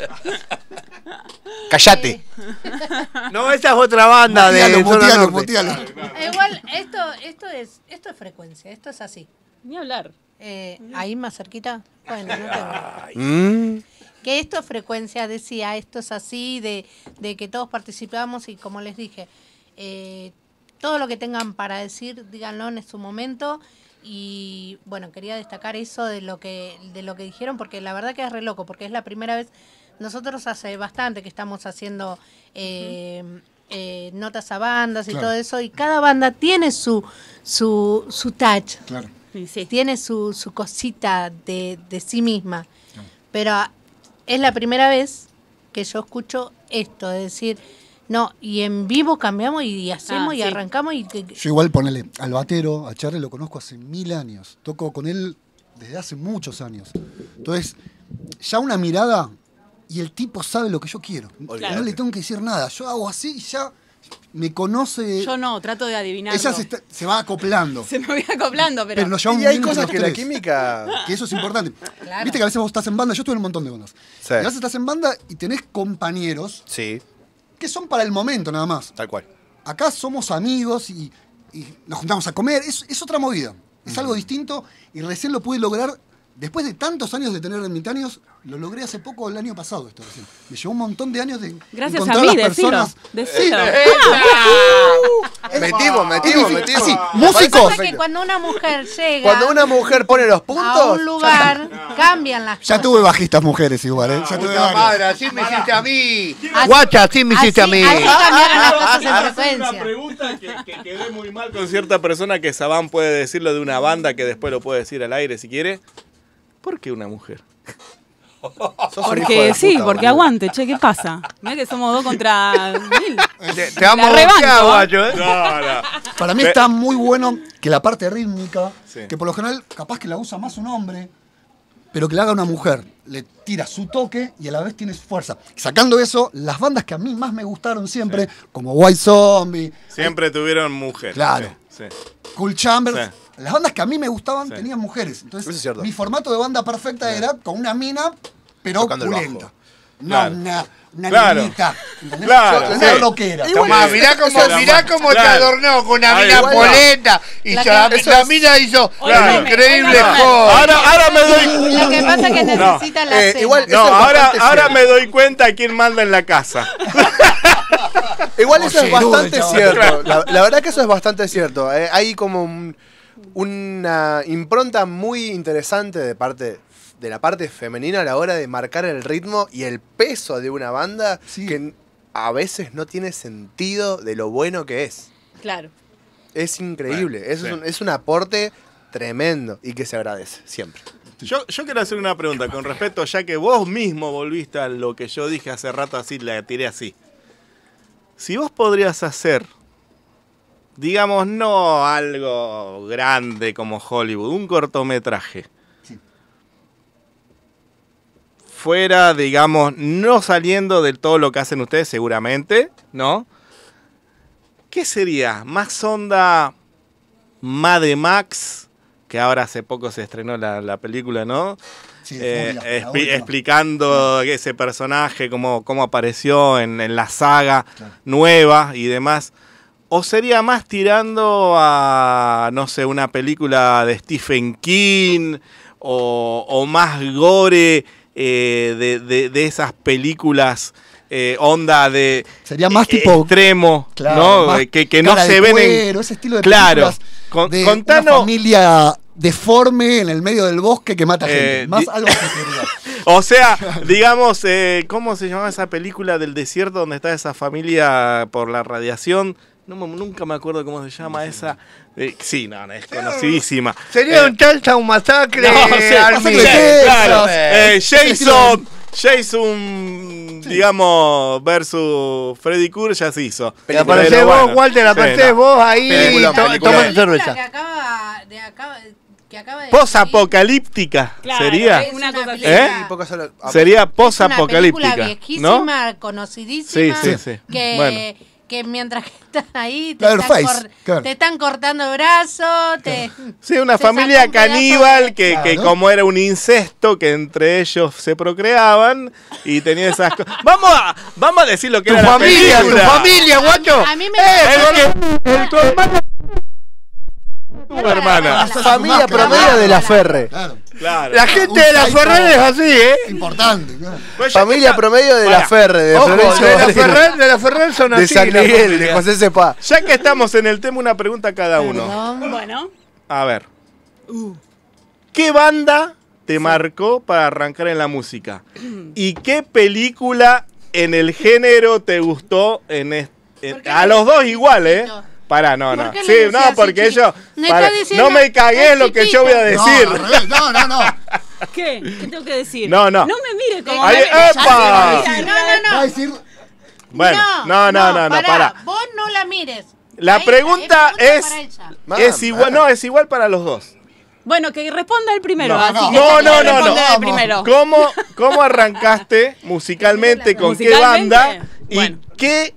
Cállate. No, esa es otra banda de Mutealo, Zona mutealo, Norte. mutealo. Igual, esto, esto, es, esto es frecuencia, esto es así. Ni hablar. Eh, ahí más cerquita. Bueno, no tengo. Mm. Que esto es frecuencia, decía, esto es así, de, de que todos participamos y como les dije, eh, todo lo que tengan para decir, díganlo en su momento. Y bueno, quería destacar eso de lo que de lo que dijeron, porque la verdad que es re loco, porque es la primera vez, nosotros hace bastante que estamos haciendo eh, eh, notas a bandas y Claro. todo eso, y cada banda tiene su, su, su touch. Claro. Sí, sí. Tiene su, su cosita de, de sí misma. Pero es la primera vez que yo escucho esto, de decir, no, y en vivo cambiamos y hacemos Ah, y sí. arrancamos y... que- Yo igual ponele al batero, a Charlie lo conozco hace mil años. Toco con él desde hace muchos años. Entonces, ya una mirada y el tipo sabe lo que yo quiero. Olvídate. No le tengo que decir nada. Yo hago así y ya me conoce. Yo no, trato de adivinarlo. Ella se, está- se va acoplando. Se me voy acoplando, pero... Pero nos llevamos Y hay bien entre cosas los que la tres. química. Que eso es importante. Claro. Viste que a veces vos estás en banda, yo estuve en un montón de bandas. Sí. Y a veces estás en banda y tenés compañeros Sí, que son para el momento nada más. tal cual. Acá somos amigos y, y nos juntamos a comer. Es, es otra movida. Es algo distinto y recién lo pude lograr. Después de tantos años de tener ermitaños, lo logré hace poco, el año pasado esto recién. Me llevó un montón de años de Gracias a encontrar mí, las decilo. personas. Decilo. Metimos, metimos, metimos. Así, Me músicos. parece Pasa que perfecto. cuando una mujer llega Cuando una mujer pone los a puntos. un lugar, cambian las Ya cosas. tuve bajistas mujeres igual, ¿eh? Ya tuve Puta varias. madre, así me hiciste a mí. Así- Guacha, así me hiciste a así- mí. así cambiaron las cosas en Hacer una frecuencia. pregunta que, que quedé muy mal con cierta persona que Sabán puede decirlo de una banda que después lo puede decir al aire si quiere. ¿Por qué una mujer? Sos un hijo Porque de sí, puta, porque boludo. aguante, che, ¿qué pasa? Mirá que somos dos contra mil. Te, te vamos a rebanco, boxear, ¿eh? guacho, ¿eh? No, no. Para mí Pe- está muy bueno que la parte rítmica, Sí. que por lo general capaz que la usa más un hombre, pero que la haga una mujer. Le tira su toque y a la vez tiene fuerza. Sacando eso, las bandas que a mí más me gustaron siempre, como White Zombie, Siempre tuvieron mujer. Claro. Sí, sí. Cool Chambers, Sí. las bandas que a mí me gustaban Sí. tenían mujeres. Entonces, Eso es cierto. mi formato de banda perfecta era con una mina, pero Tocando el opulenta. bajo. No, Claro. una, una Claro. niñita, ¿entendés? Claro, Una sí. rockera. Tomá, mirá cómo, Eso es mirá la- cómo te claro. adornó con una Ahí, mina igual. polenta. Y La ya- que- la, eso es- mina hizo Claro. un increíble Óigame, joven. Ahora, ahora me doy. Lo que pasa es que No. necesita la Eh, cena. igual- No, Eso es ahora, bastante ahora cierto. me doy cuenta quién manda en la casa. Igual eso es Oyerudo, bastante chaval. cierto. La, la verdad que eso es bastante cierto. Eh, hay como un- una impronta muy interesante de parte de la parte femenina a la hora de marcar el ritmo y el peso de una banda Sí. que a veces no tiene sentido de lo bueno que es. Claro. Es increíble. Bueno, Eso sí. es, un, es un aporte tremendo y que se agradece siempre. Yo, yo quiero hacer una pregunta con respecto, ya que vos mismo volviste a lo que yo dije hace rato, así la tiré así. Si vos podrías hacer, digamos, no algo grande como Hollywood, un cortometraje. Sí. Fuera, digamos, no saliendo de todo lo que hacen ustedes seguramente, ¿no? ¿Qué sería? ¿Más onda Mad Max? Que ahora hace poco se estrenó la, la película, ¿no? Sí, Eh, obvio, la expli- última. explicando ese personaje, cómo, cómo apareció en, en la saga Claro. nueva y demás. ¿O sería más tirando a, no sé, una película de Stephen King o, o más gore eh, de, de- de esas películas eh, onda de Sería más eh, tipo- extremo, Claro, ¿no? más Eh, que, que no cara se de ven en... cuero, ese estilo de Claro. películas Con- de contanos- una familia deforme en el medio del bosque que mata Eh, gente. Más di- algo así sería. O sea, digamos, eh, ¿cómo se llamaba esa película del desierto donde está esa familia por la radiación? No, me- nunca me acuerdo cómo se llama esa. Eh, sí, no, no, es conocidísima. Sería Eh, un Charleston un masacre. No, sí, al masacre mil. de Texas. claro. Eh, Eh, Jason, Jason, digamos, versus Freddy Krueger ya se hizo. Y aparecés Pero vos, bueno, Walter, sí, aparecés no. vos ahí Película, to- película. tomando película cerveza. que acaba de acaba que acaba de Post-apocalíptica Claro, sería. es una cosa así. ¿Eh? Sí, pocas solo- ah, Sería Es una post-apocalíptica. película ¿No? viejísima, conocidísima. Sí, sí, sí. Que, Bueno. que mientras que están ahí te, La están, Airface, cor- claro. te están cortando brazos. Te, Sí, una se familia sacó un pedazo caníbal de- que, que Claro. como era un incesto, que entre ellos se procreaban y tenía esas cosas. Vamos a, vamos a decir lo que Tu era familia, la tu película. familia, guacho. A mí me Eh, el- el- tu hermana. Tu hermana. Esa es Familia su máscara. promedio de la Ferre. Claro. Claro. La gente Un de la saito Ferrer es así, ¿eh? Importante, claro. Pues ya Familia que está- promedio de Pará. la Ferre, de Ojo, Florencio de la Varela, Ferrer, de la Ferrer son de así. San la Miguel, familia. de José Cepá. Ya que estamos en el tema, una pregunta a cada uno. Perdón. Bueno, A ver. ¿Qué banda te marcó para arrancar en la música? ¿Y qué película en el género te gustó en este? ¿Por qué A le los dos decís igual, ¿eh? chiquito? Pará, no, no. ¿Por qué le Sí, decís no, así, porque chiquito? ellos. Me pará, está diciendo, no me cagué es lo que yo chiquito. voy a No, decir. al revés, no, no, no. ¿qué? ¿Qué tengo que decir? No, no. No me mire como... Ay, me- ¡epa! Así, mira, No, no, Va a no. decir, Bueno, no, no, no, no, pará, pará. Vos no la mires. La A ella, pregunta es- para ella. Mamá. Es igual, no, es igual para los dos. Bueno, que responda el primero. No, así no, que no, que no, no, responda no. el Vamos. primero. ¿Cómo, cómo arrancaste musicalmente? ¿Con qué Musicalmente, banda? ¿Y bueno. qué,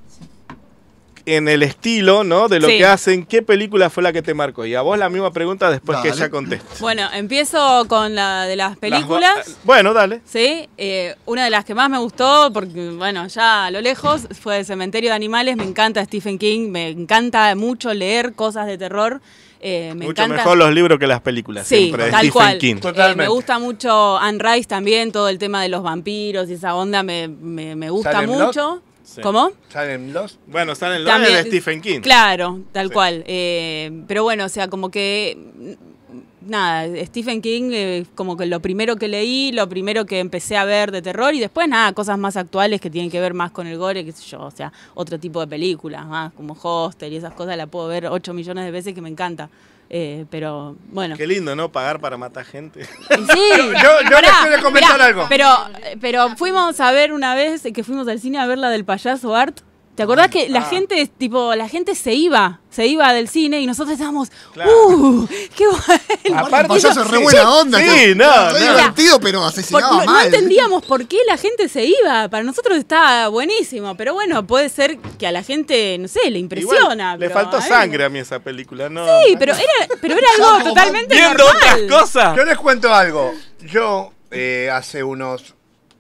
en el estilo, ¿no? De lo Sí. que hacen, qué película fue la que te marcó? Y a vos la misma pregunta después que Dale. ella conteste. Bueno, empiezo con la de las películas. Las- bueno, dale. Sí, eh, una de las que más me gustó, porque bueno, ya a lo lejos, fue El Cementerio de Animales. Me encanta Stephen King, me encanta mucho leer cosas de terror. eh, me Mucho encanta. mejor los libros que las películas. Sí, siempre, de tal Stephen cual. King. Eh, Totalmente. me gusta mucho Anne Rice también, todo el tema de los vampiros y esa onda me, me, me gusta ¿Salem mucho. Sí. ¿Cómo? ¿Salen los? Bueno, salen los También- de Stephen King. Claro, tal Sí. cual. Eh, pero bueno, o sea, como que mm, nada, Stephen King, eh, como que lo primero que leí, lo primero que empecé a ver de terror y después nada, cosas más actuales que tienen que ver más con el gore, qué sé yo, o sea, otro tipo de películas, más como Hostel y esas cosas, la puedo ver ocho millones de veces que me encanta. Eh, pero bueno. Qué lindo, ¿no? Pagar para matar gente. Y sí, yo- yo les quiero comentar algo. Pero, pero fuimos a ver una vez que fuimos al cine a ver la del payaso Art. ¿Te acordás que la ah. gente, tipo, la gente se iba, se iba del cine y nosotros estábamos, Claro. ¡uh! ¡Qué bueno! aparte el payaso es re sí, buena onda. sí, que- no, re no. divertido, pero Por- asesinaba no, no mal. entendíamos por qué la gente se iba. Para nosotros estaba buenísimo, pero bueno, puede ser que a la gente, no sé, le impresiona. Igual, le pero faltó a mí- sangre a mí esa película, ¿no? Sí, pero era, pero era algo Salvo totalmente Viendo normal. otras cosas. Yo les cuento algo. Yo, eh, hace unos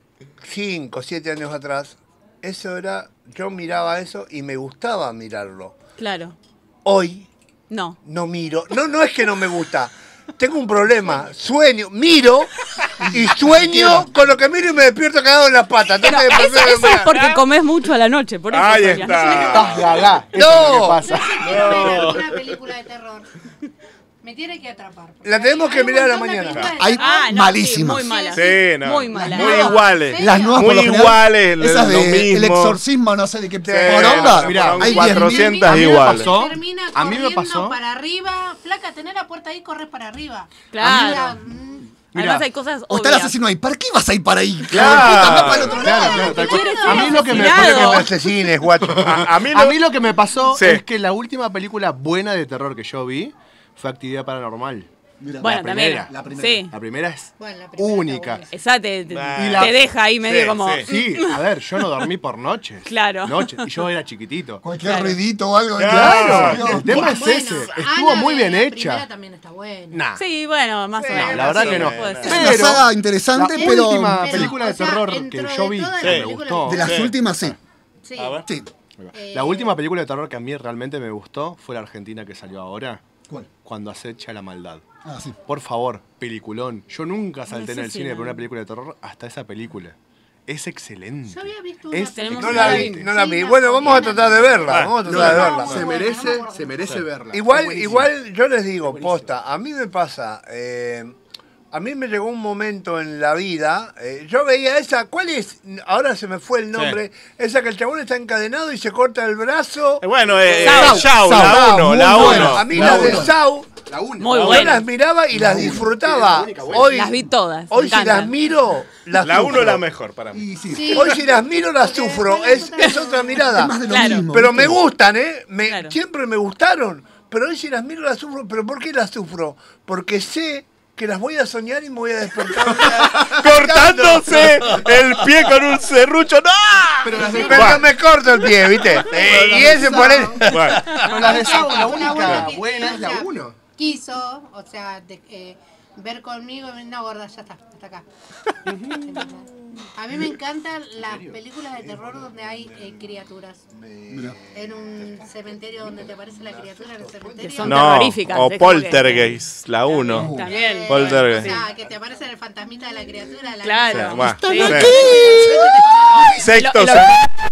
cinco, siete años atrás, eso era, yo miraba eso y me gustaba mirarlo. Claro, Hoy no. no miro. No, no es que no me gusta. Tengo un problema. Sueño, miro y sueño con lo que miro y me despierto cagado en las patas. Pero Entonces, eso, prefiero eso es mirar. porque comes mucho a la noche, por eso. Ahí Sonia. está. Estás gaga. Eso No. es lo que pasa. Yo sí quiero ver alguna película de terror. Me tiene que atrapar. porque La tenemos hay que un mirar a la montón de mañana. películas de Hay- terror. Ah, no, Malísimas. Sí, muy malas. Sí, no. Muy malas. Muy No. iguales. Las nuevas Muy por lo general, iguales, esas lo de mismo. El Exorcismo, no sé de qué. Sí, poronga. mirá, hay diez mil. cuatrocientas A mí me iguales. pasó. Termina A mí me corriendo pasó. para arriba. Flaca, tenés la puerta ahí, corres para arriba. Claro. Mm, Además Mirá. hay cosas O está el obvias. asesino ahí. ¿Para qué vas a ir para ahí? Claro. Puta, anda para el otro Claro, lado. claro, tal cual. quieres A mí ser lo que me asesinado? Quiero que me Claro. asesines, guacho. A, a mí lo, A mí lo que me pasó Sí. es que la última película buena de terror que yo vi fue Actividad Paranormal. Mira, Bueno, La también. primera, la primera. Sí. La primera es Bueno, la primera única. está buena. Esa te, te, Bah. te Y la- deja ahí medio Sí, como. sí. Sí, a ver, yo no dormí por noches. Claro. Noches, y yo era chiquitito. Cualquier Claro. ruidito o algo. Claro. Dios. El tema es Bueno, ese. Ana Estuvo de muy bien la hecha. primera también está buena. Nah. Sí, bueno, más Sí, o menos. No, la verdad sí, que no. puede ser. Es una Pero- saga interesante, la pero última Pero, película de o sea, terror que dentro yo de vi, todas que las me películas gustó. de las Sí. últimas sí. Sí. A ver. Sí. Eh, La última película de terror que a mí realmente me gustó fue la Argentina que salió ahora, ¿Cuál? Cuando acecha la maldad. Ah, sí. Por favor, peliculón. Yo nunca salté No sé en el si cine no. por una película de terror hasta esa película. es excelente. Yo había visto una Es película. No la vi, no la vi. Bueno, vamos a tratar de verla. Vamos a No, tratar de no, verla. se Bueno, merece, no me acuerdo. se merece verla. Es Igual, buenísima. igual yo les digo, posta, a mí me pasa, eh, a mí me llegó un momento en la vida, eh, yo veía esa, ¿cuál es? Ahora se me fue el nombre, esa que el chabón está encadenado y se corta el brazo. Eh, Bueno, eh, Sau. Shao, Sau, la uno, muy la buena. uno. A mí La la de uno. Sau, La una. Muy yo buena. las miraba y las disfrutaba. la única buena. Hoy, Las vi todas, Hoy me si las encantan. miro, las La uno sufro. es la mejor para mí. Y sí, Sí. Hoy si las miro, las Porque sufro. después Es, las otras es no. otra mirada. es más de lo Claro. mismo. Pero ¿viste? me gustan, ¿eh? Me, Claro. Siempre me gustaron. Pero hoy si las miro las sufro. ¿Pero por qué las sufro? Porque sé que las voy a soñar y me voy a despertar. Cortándose el pie con un serrucho. ¡No! Pero las de, Pero no me corto el pie, ¿viste? Eh, y ese por él. Bueno, pero las de Sao, la Una única que- buena es la o sea, uno. Quiso, o sea, de, eh, ver conmigo, no, gorda, ya está, hasta acá. A mí me encantan las películas de terror donde hay eh, criaturas. Mirá. En un cementerio donde te aparece la criatura en el cementerio. Que son no. terroríficas, O es como que- Poltergeist, la uno. También. Eh, Poltergeist. O sea, que te aparece el fantasmita de la criatura. La Claro. Sí, bueno, Sí. sí. Sexto Lo- lo- sen-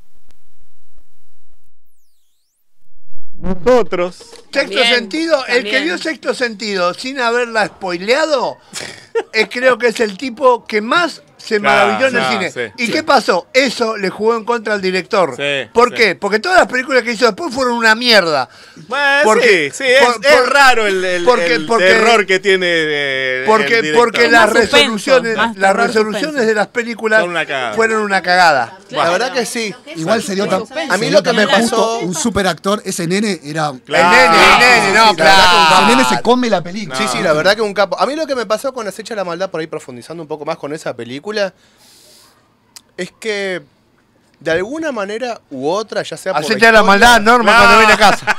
Nosotros. Sexto También, sentido, el que también. vio sexto sentido sin haberla spoileado, eh, creo que es el tipo que más se Claro, maravilló en el no, cine. sí. ¿Y qué pasó? Eso le jugó en contra al director. Sí, ¿Por sí. qué? Porque todas las películas que hizo después fueron una mierda. Bueno, Porque- sí, sí, es, por- es por- raro el, el- porque- el porque- terror que tiene eh, el Porque, director. porque Es las más suspenso, resoluciones, más las terror resoluciones suspenso. de las películas Son una cagada. fueron una cagada. La verdad que sí. Igual se dio tan- A mí se lo dio que me tan pasó- justo, un super actor, ese nene era. Claro. El nene, el nene, no, Sí, la verdad que un claro. Ese nene se come la película. Sí, sí, la verdad que un capo. A mí lo que me pasó con Acecha la Maldad, por ahí profundizando un poco más con esa película, es que de alguna manera u otra, ya sea por Acecha la historia- maldad, Norma, No. cuando viene a casa.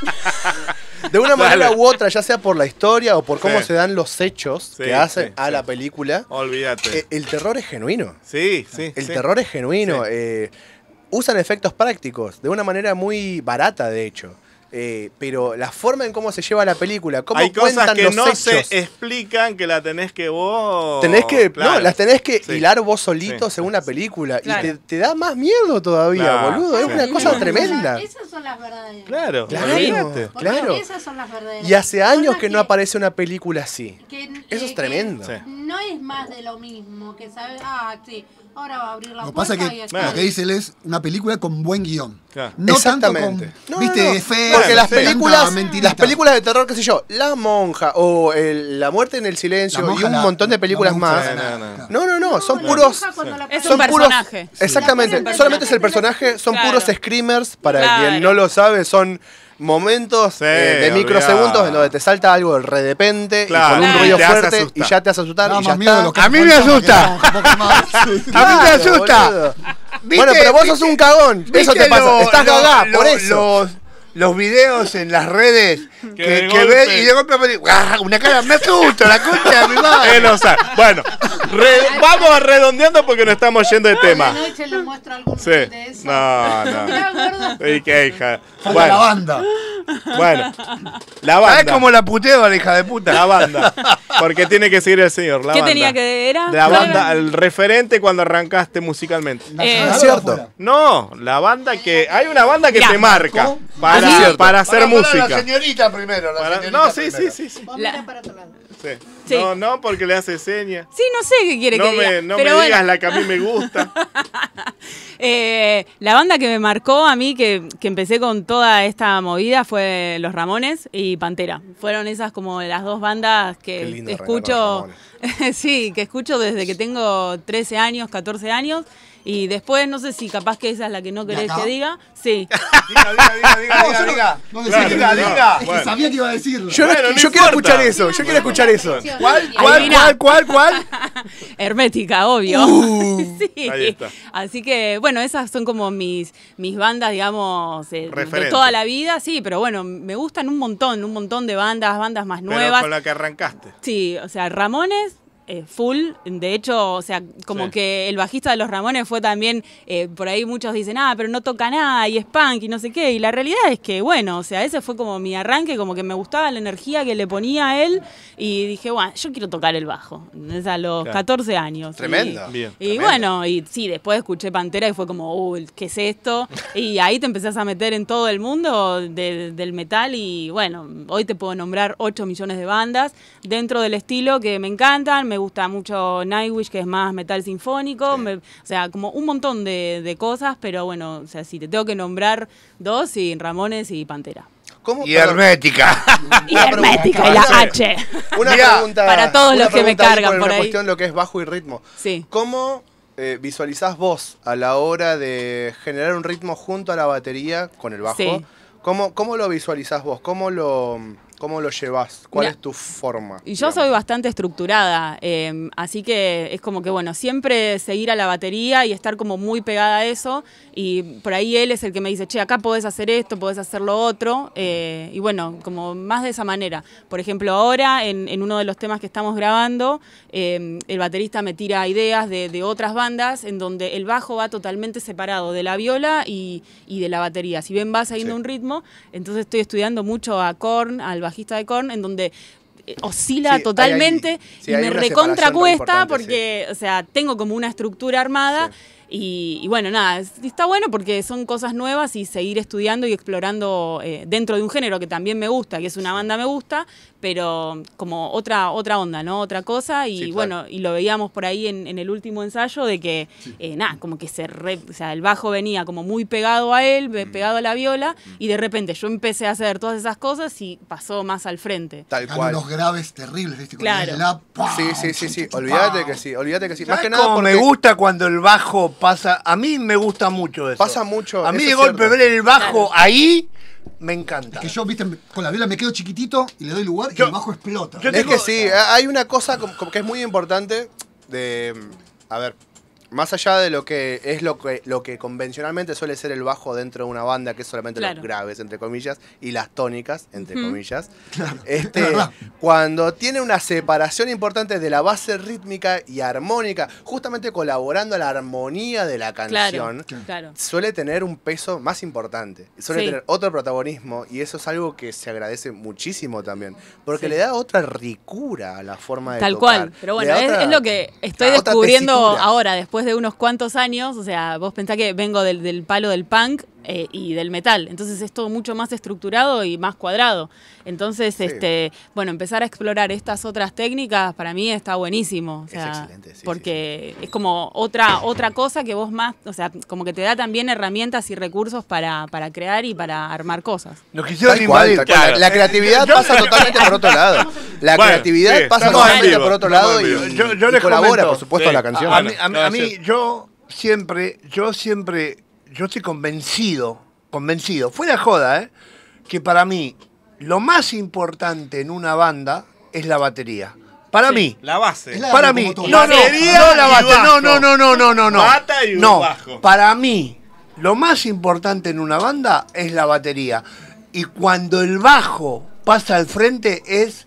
De una manera Dale. u otra, ya sea por la historia o por cómo Sí. se dan los hechos Sí, que hacen sí, a sí. la película, Olvídate. eh, el terror es genuino. sí, sí. El sí. terror es genuino. Sí. eh, usan efectos prácticos, de una manera muy barata, de hecho. Eh, pero la forma en cómo se lleva la película, cómo Hay cosas cuentan que los no hechos. se explican que la tenés que vos. Tenés que, Claro. no, las tenés que Sí. hilar vos solito Sí. según la película. Claro. Y te, te da más miedo todavía, Claro. boludo. Es Sí. una Sí. cosa Esas- tremenda. Esas son las verdaderas. Claro, Claro, olvídate. Porque claro. Esas son las verdaderas. Y hace Son años las que no aparece una película así. que, Eso eh, es tremendo. que Sí. No es más de lo mismo, que sabes, ah, sí, ahora va a abrir la Lo que puerta pasa es y que está. lo que dice él es una película con buen guión. Claro. No tanto con, Exactamente. No, viste, no, no. efectos, Porque las sí. tanta películas, mentirita. las películas de terror, qué sé yo, La Monja o el- La Muerte en el Silencio La y Monja un la- montón de no películas me gusta más. para No, nada, no, claro. No, no, no, son la puros. monja cuando la Es Son un puros. personaje. Exactamente. Sí. Solamente es el personaje, son Claro. puros screamers. Para Claro. quien no lo sabe, son momentos Sí, eh, de olvidá. microsegundos en donde te salta algo de repente Claro. y con un Claro. ruido Te hace fuerte asustar. y ya te hace asustar Nada y ya más miedo de está. los A mí me fantasmas, asusta. que un poco más. A mí me Claro, asusta. boludo. ¿Viste- Bueno, pero vos sos viste- un cagón. Eso ¿Viste te pasa. lo- Estás lo- cagá, lo- por eso. Los, los videos en las redes que, de que golpe- ves y de golpe aparece, ¡ah! Una cara, me asusto, la concha de mi madre. Él no sabe. Bueno, re- vamos a redondeando porque nos estamos yendo de De tema. noche le muestro algún Sí. de eso. No, Mirá, no. gordo. Y qué hija. Falta la Bueno, banda. bueno. La ¿Sabes banda. cómo la puteo a la hija de puta? La banda. Porque tiene que seguir el señor. La ¿Qué banda. tenía que era? La ¿Cuál banda, era? el referente cuando arrancaste musicalmente. Eh, ¿Es cierto. No, la banda que. Hay una banda que Mirá. te marca ¿Cómo? para, Es cierto. para hacer Pará, pará, música. La señorita primero. La Para- señorita no, sí, sí, primero. sí, sí. Vos La- mirá para otro lado. Sí. Sí. No, no, porque le hace señas. Sí, no sé qué quiere No que me, diga. no pero me bueno. digas la que a mí me gusta. Eh, la banda que me marcó a mí, que, que empecé con toda esta movida, fue Los Ramones y Pantera. Fueron esas como las dos bandas Qué que lindo escucho, arrancar sí, que escucho desde que tengo trece años, catorce años. Y después, no sé si capaz que esa es la que no querés acá? que diga. Sí. Diga, diga, diga, diga, No, diga, yo no- diga. no decía que Diga, no. diga. Es que Bueno. sabía que iba a decirlo. Yo, no- Bueno, no yo quiero importa. escuchar eso, yo quiero escuchar eso. ¿Cuál, cuál, Adivina. cuál, cuál, cuál? Hermética, obvio. Sí. Ahí está. Así que, bueno, esas son como mis, mis bandas, digamos, eh, de Referente. toda la vida. Sí, pero bueno, me gustan un montón, un montón de bandas, bandas más Pero nuevas. con la que arrancaste. Sí, o sea, Ramones, eh, full. De hecho, o sea, como Sí. que el bajista de los Ramones fue también, eh, por ahí muchos dicen, ah, pero no toca nada y es punk y no sé qué. Y la realidad es que, bueno, o sea, ese fue como mi arranque, como que me gustaba la energía que le ponía a él y dije, bueno, yo quiero tocar el bajo. Es a los Claro. catorce años. Tremendo. Y, Bien. y Tremendo. bueno, y sí, después escuché Pantera y fue como, uy, ¿qué es esto? Y ahí te empezás a meter en todo el mundo de- del metal y bueno, hoy te puedo nombrar ocho millones de bandas dentro del estilo que me encantan. Me gusta mucho Nightwish, que es más metal sinfónico. Sí. Me- o sea, como un montón de, de cosas, pero bueno, o sea, si te tengo que nombrar dos, sí, Ramones y Pantera. ¿Cómo? Y Perdón, hermética. Y Una Hermética pregunta. y la Una- H. Una Mirá, pregunta. para todos una los que me pregunta ahí cargan por una ahí. cuestión lo que es bajo y ritmo. Sí. ¿Cómo eh, visualizás vos a la hora de generar un ritmo junto a la batería con el bajo? Sí. ¿Cómo, cómo lo visualizás vos? ¿Cómo lo, cómo lo llevás? ¿Cuál Mirá, es tu forma? Y yo digamos? soy bastante estructurada, eh, así que es como que, bueno, siempre seguir a la batería y estar como muy pegada a eso. Y por ahí él es el que me dice, che, acá podés hacer esto, podés hacer lo otro. eh, y bueno, como más de esa manera. Por ejemplo, ahora en, en uno de los temas que estamos grabando, eh, el baterista me tira ideas de, de otras bandas en donde el bajo va totalmente separado de la viola y, y de la batería. Si bien va siguiendo Sí. un ritmo, entonces estoy estudiando mucho a Korn, al bajista de Korn, en donde eh, oscila Sí, totalmente hay- hay- sí, y hay me una recontra separación re cuesta importante, porque, o sea, tengo como una estructura armada. Sí. Y, y bueno, nada, es- está bueno porque son cosas nuevas y seguir estudiando y explorando eh, dentro de un género que también me gusta, que es una banda me gusta, pero como otra otra onda, ¿no? Otra cosa. Y Sí, claro. bueno, y lo veíamos por ahí en, en el último ensayo de que, eh, nada, como que se re- o sea, el bajo venía como muy pegado a él, Mm. be- pegado a la viola, y de repente yo empecé a hacer todas esas cosas y pasó más al frente. Tal Ganan cual. unos graves terribles, ¿viste? Con Claro. el slap, ¡pam! Sí, sí, sí, sí. Chu, chu, chu, Olvídate ¡pam! que sí, olvídate que sí. Más ¿Sabes que nada cómo porque me gusta cuando el bajo pasa? A mí me gusta mucho eso. Pasa mucho, A mí eso de es golpe cierto. ver el bajo ahí me encanta. Es que yo, viste, con la viola me quedo chiquitito y le doy lugar y Yo- el bajo explota. yo Es tengo- que sí, hay una cosa como- como que es muy importante de, a ver, más allá de lo que es lo que, lo que convencionalmente suele ser el bajo dentro de una banda, que es solamente Claro. los graves, entre comillas, y las tónicas, entre Ujú. comillas, Claro, este, es verdad. cuando tiene una separación importante de la base rítmica y armónica, justamente colaborando a la armonía de la canción, Claro, claro. suele tener un peso más importante, suele Sí. tener otro protagonismo y eso es algo que se agradece muchísimo también, porque Sí. le da otra ricura a la forma de Tal tocar. cual, pero Le bueno, da es, otra- es lo que estoy otra descubriendo tesitura. ahora, después de unos cuantos años. O sea, vos pensás que vengo del, del palo del punk eh, y del metal, entonces es todo mucho más estructurado y más cuadrado. Entonces, Sí. este, bueno, empezar a explorar estas otras técnicas para mí está buenísimo. O Es sea, excelente, sí, porque es como otra, otra cosa que vos más, o sea, como que te da también herramientas y recursos para, para crear y para armar cosas. Nos quisieron Tal cual, invadir. tal cual. claro. La creatividad pasa totalmente por otro lado. La Bueno, creatividad sí, pasa estamos en totalmente vivo, por otro estamos lado en y, vivo. Yo- yo y les colabora, comento. por supuesto, Sí. a la canción. A mí, a mí- a No, mí, sí. yo siempre, yo siempre, yo estoy convencido, convencido, fuera de joda, ¿eh? Que para mí lo más importante en una banda es la batería. Para Sí. mí. La base. Es la- Para como mí. todo. No, no, Batería no la y bate. bajo. No, no, no, no, no, no, no. Bata y No, bajo. para mí, lo más importante en una banda es la batería. Y cuando el bajo pasa al frente es.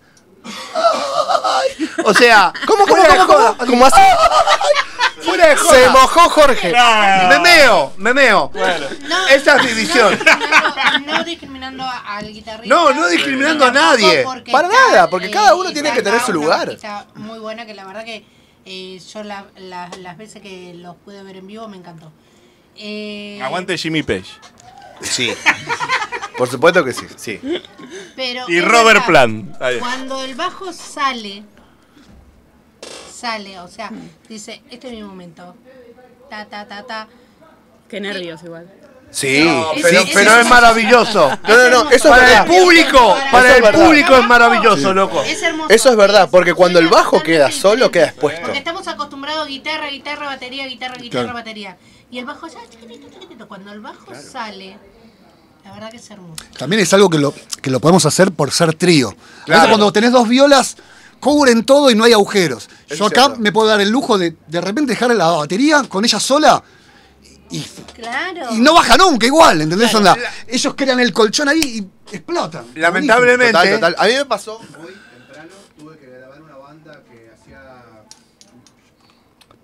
O sea, ¿Cómo, cómo, fuera de cómo, joda, cómo? ¿Cómo así? fuera de joda. Se mojó Jorge. Ah. Me meo, me meo. No, Esa es división. No discriminando, no discriminando a- al guitarrista. No, no discriminando a Tampoco nadie. porque Para está, nada, porque cada uno eh, tiene está que tener acá su una lugar. bajista muy buena que la verdad que eh, yo la- la- las veces que los pude ver en vivo me encantó. Eh, Aguante Jimmy Page. Sí. Por supuesto que sí, sí. pero Y es Robert verdad, Plant. Ahí. Cuando el bajo sale, sale, o sea, dice, este es mi momento. Ta, ta, ta, ta. Qué nervios igual. Sí, No, sí, pero, sí, pero sí, es sí. maravilloso. No, no, no, eso es Para verdad. el público, Para- para Eso el es verdad. público es maravilloso, loco. Es hermoso. Eso es verdad, porque cuando el Suena bajo queda totalmente solo, queda diferente. expuesto. Porque estamos acostumbrados a guitarra, guitarra, batería, guitarra, guitarra, Claro. batería. Y el bajo ya chiquitito, chiquitito. Cuando el bajo sale, la verdad que es hermoso. También es algo que lo, que lo podemos hacer por ser trío. A veces Claro. cuando tenés dos violas, cubren todo y no hay agujeros. Es Yo acá cierto. me puedo dar el lujo de de repente dejar la batería con ella sola y, Claro. y no baja nunca igual, ¿entendés? Onda, ellos crean el colchón ahí y explotan. Lamentablemente. Total, total. A mí me pasó hoy temprano, tuve que grabar una banda que hacía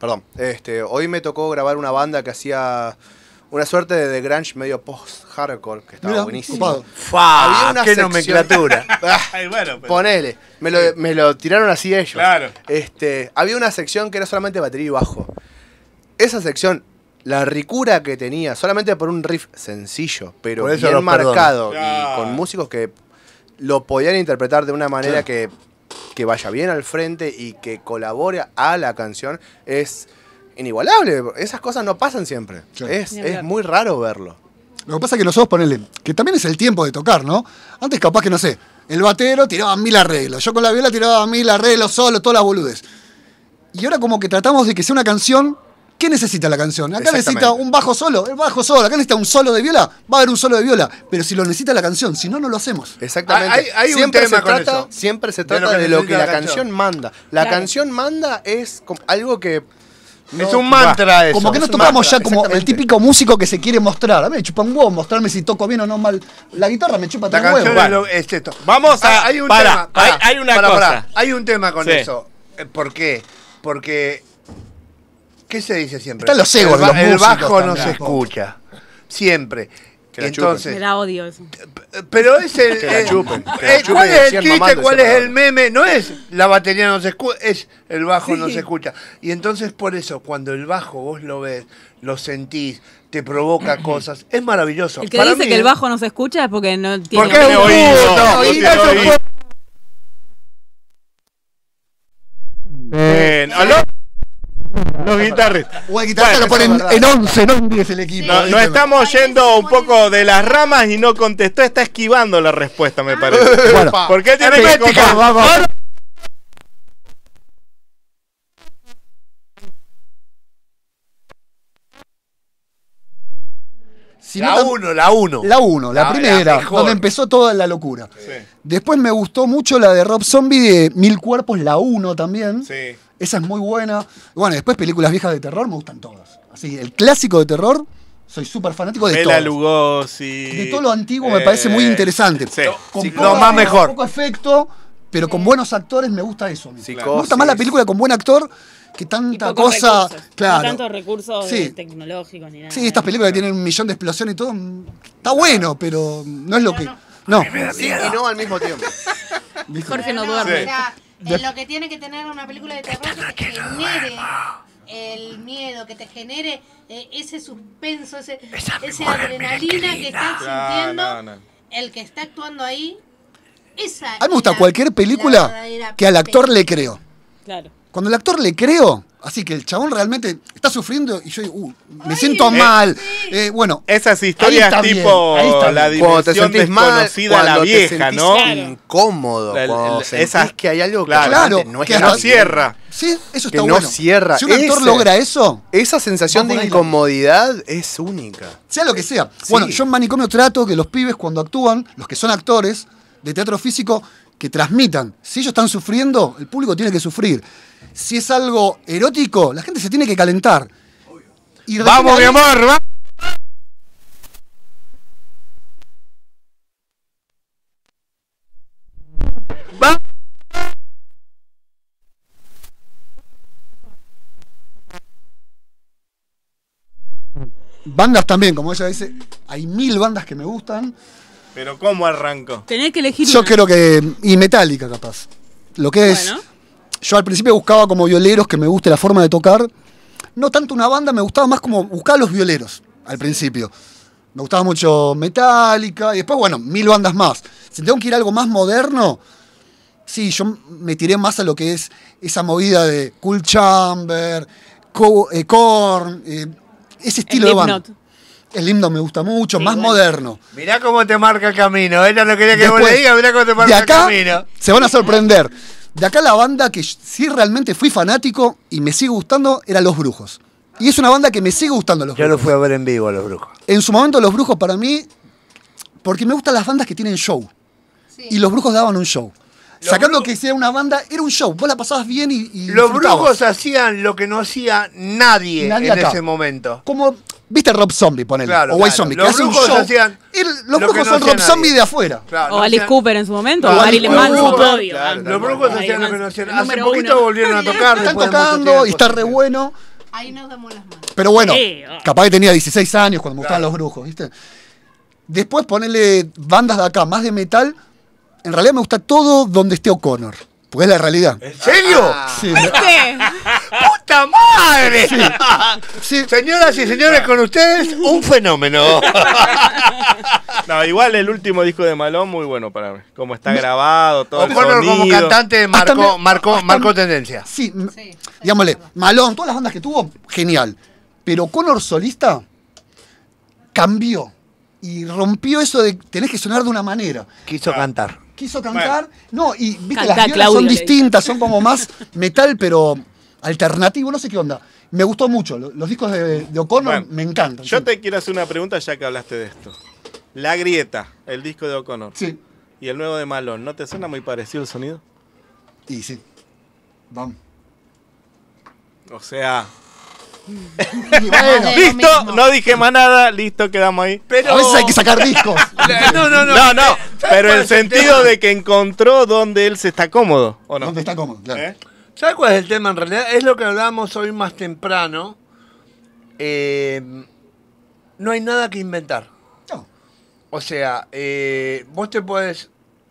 perdón, este, hoy me tocó grabar una banda que hacía una suerte de, de grunge medio post-hardcore, que estaba Mirá, buenísimo. ocupado. ¡Fua! Había una ¡Qué sección- nomenclatura! Ay, bueno, pero- Ponele, me lo, me lo tiraron así ellos. Claro. Este, había una sección que era solamente batería y bajo. Esa sección, la ricura que tenía, solamente por un riff sencillo, pero Por eso bien los perdono. marcado Claro. y con músicos que lo podían interpretar de una manera que, que vaya bien al frente y que colabore a la canción, es inigualable. Esas cosas no pasan siempre. Sí. Es, Ni es hablar. muy raro verlo. Lo que pasa es que nosotros ponele, que también es el tiempo de tocar, ¿no? Antes capaz que, no sé, el batero tiraba mil arreglos, yo con la viola tiraba mil arreglos solo, todas las boludes. Y ahora como que tratamos de que sea una canción, ¿qué necesita la canción? Acá necesita Exactamente. un bajo solo, el bajo solo, acá necesita un solo de viola, va a haber un solo de viola, pero si lo necesita la canción, si no, no lo hacemos. Exactamente. Hay- hay un siempre, tema se con trata, eso. siempre se De lo trata que de lo que necesita la la canción canción. manda. La Claro. canción manda es como algo que... no- es un mantra eso. Como que nos es un tocamos mantra, ya como el exactamente. típico músico que se quiere mostrar. A mí me chupa un huevo mostrarme si toco bien o no mal. La guitarra me chupa La tres huevos. canción es, lo- es esto. Vamos a- Ah, hay un para, tema, para, hay- hay una para, cosa. para. Hay un tema con Sí. eso. Eh, ¿Por qué? Porque ¿qué se dice siempre? Están los egos el, de los el músicos bajo no también. se escucha. Siempre. Que la Entonces, Me da odio eso. pero es el. Que la eh, chupen, que la eh, chupen ¿Cuál y es el decían chiste? mamando ¿Cuál esa es el palabra. meme? No es la batería no se escucha, es el bajo no se escucha. Y entonces por eso, cuando el bajo vos lo ves, lo sentís, te provoca cosas, es maravilloso. El que Para dice mí, que el ¿eh? bajo no se escucha es porque no tiene... Porque es un oído, puto. no Y tiene eso oído. fue- Bien. ¿Aló? Los guitarristas. O el guitarrista Bueno, lo ponen eso es en once, no en diez el equipo. No, ¿viste? nos estamos yendo un poco de las ramas y no contestó. Está esquivando la respuesta, me parece. Bueno, ¿Por qué tiene que hermética, compa- vamos. si no La tam- uno, la uno. La uno, la, La- la primera, mejor. donde empezó toda la locura. Sí, Después me gustó mucho la de Rob Zombie de Mil Cuerpos, la uno también. sí. Esa es muy buena. Bueno, después películas viejas de terror me gustan todas. Así, el clásico de terror, soy súper fanático de Bela todo. Lugosi. De todo lo antiguo me parece muy Eh, interesante. Sí. Con Sí, poco- lo más mejor. Poco efecto, pero con buenos actores me gusta eso. a mí. Psicosis. Me gusta más la película con buen actor que Y tanta pocos cosa. recursos. Claro. No tantos recursos Sí. eh, tecnológicos ni nada. Sí, estas películas que tienen un millón de explosiones y todo, mm, está bueno, pero no es lo que. No. Sí y no al mismo tiempo. Jorge no Pero duerme. o sea, De- eh, lo que tiene que tener una película de terror que te genere el miedo, que te genere eh, ese suspenso, ese, ese adrenalina que estás Claro, sintiendo, no, no. el que está actuando ahí. Esa A mí me gusta es la- cualquier la película verdadera que al actor le película. creo. Claro. Cuando el actor le creo, así que el chabón realmente está sufriendo y yo digo, uh, me Ay, siento eh, mal. Eh, bueno, Esas historias está bien, tipo ahí está la bien. Cuando te dimensión sentís mal, desconocida a la cuando te vieja, sentís ¿no? Claro. incómodo, La- cuando la- sentís esa- que hay algo que claro, claro, realmente no que Que está no hasta- bien. cierra. sí, eso Que está no bueno. cierra. Si un actor Ese- logra eso, Esa sensación Va de por ahí la- incomodidad es única. sea lo que sea. Sí. Bueno, yo en Manicomio trato que los pibes cuando actúan, los que son actores de teatro físico, que transmitan. Si ellos están sufriendo, el público tiene que sufrir. Si es algo erótico, la gente se tiene que calentar. Y recién Vamos, ahí- mi amor, va. Va. Bandas también, como ella dice, hay mil bandas que me gustan. Pero ¿cómo arrancó? Tenés que elegir Yo una. creo que. Y Metallica, capaz. Lo que es. Bueno. Yo al principio buscaba como violeros que me guste la forma de tocar. No tanto una banda, me gustaba más como buscar los violeros al principio. Me gustaba mucho Metallica y después, bueno, mil bandas más. Si tengo que ir a algo más moderno, sí, yo me tiré más a lo que es esa movida de Cool Chamber, Co- eh, Korn, eh, ese estilo de banda. Slipknot. El himno me gusta mucho, Sí, más bueno. moderno. Mirá cómo te marca el camino. Ella no quería que vos Después, le digas, mirá cómo te de marca acá el camino. se van a sorprender. De acá la banda que sí realmente fui fanático y me sigue gustando eran Los Brujos. Y es una banda que me sigue gustando Los Yo lo Brujos. fui a ver en vivo a los brujos. En su momento Los Brujos para mí, porque me gustan las bandas que tienen show. Sí. Y Los Brujos daban un show. Los Sacando Brujos- que sea una banda, era un show. Vos la pasabas bien y, y Los disfrutabas. brujos hacían lo que no hacía nadie, Nadie en acá. ese momento. Como, viste Rob Zombie, ponele. Claro, o White claro. Zombie. Los que hace un Brujos show. hacían El- lo los que Brujos no son hacía Rob nadie. Zombie de afuera. Claro, O no Alice hacían- Cooper en su momento. O O Alice Marilyn Manson, Cooper, obvio. claro, ah. Los brujos Marilyn hacían lo que no Manson, hacían. el Hace número poquito uno. volvieron a tocar. Están después de mucho tocando tiempo. y está re bueno. Ahí nos damos las manos. Pero bueno, Sí. capaz que tenía dieciséis años cuando me gustaban los brujos, ¿viste? Después ponerle bandas de acá, más de metal. En realidad me gusta todo donde esté O'Connor. Porque es la realidad. ¿En serio? Sí, ¿Viste? ¡Puta madre! sí. Señoras y señores, con ustedes, un fenómeno. No, igual el último disco de Malón, muy bueno para mí. Como está grabado, todo el O'Connor como sonido. cantante Hasta marcó, me- marcó, hasta marcó me- tendencia. Sí, m- Sí. digámosle, Malón, todas las bandas que tuvo, genial. Pero Connor solista cambió y rompió eso de tenés que sonar de una manera. Quiso cantar. Quiso cantar, no, y viste, Canta, las violas Claudio, son le dice. distintas, son como más metal, pero alternativo, no sé qué onda. Me gustó mucho, lo- los discos de, de O'Connor Bueno, me encantan. Yo sí. te quiero hacer una pregunta ya que hablaste de esto. La Grieta, el disco de O'Connor. Sí, Y el nuevo de Malón, ¿no te suena muy parecido el sonido? y sí. Vamos. O sea, Y bueno, de- listo, lo mismo. no dije más nada, listo, quedamos ahí. Pero... a veces hay que sacar discos. No, no, no. No, no, ¿Sabes pero cuál el es el sentido tema? de que encontró donde él se está cómodo, ¿o no? ¿Dónde está cómodo? Claro. ¿Eh? ¿Sabes cuál es el tema en realidad? Es lo que hablábamos hoy más temprano. Eh, no hay nada que inventar. No. O sea, eh, vos te puedes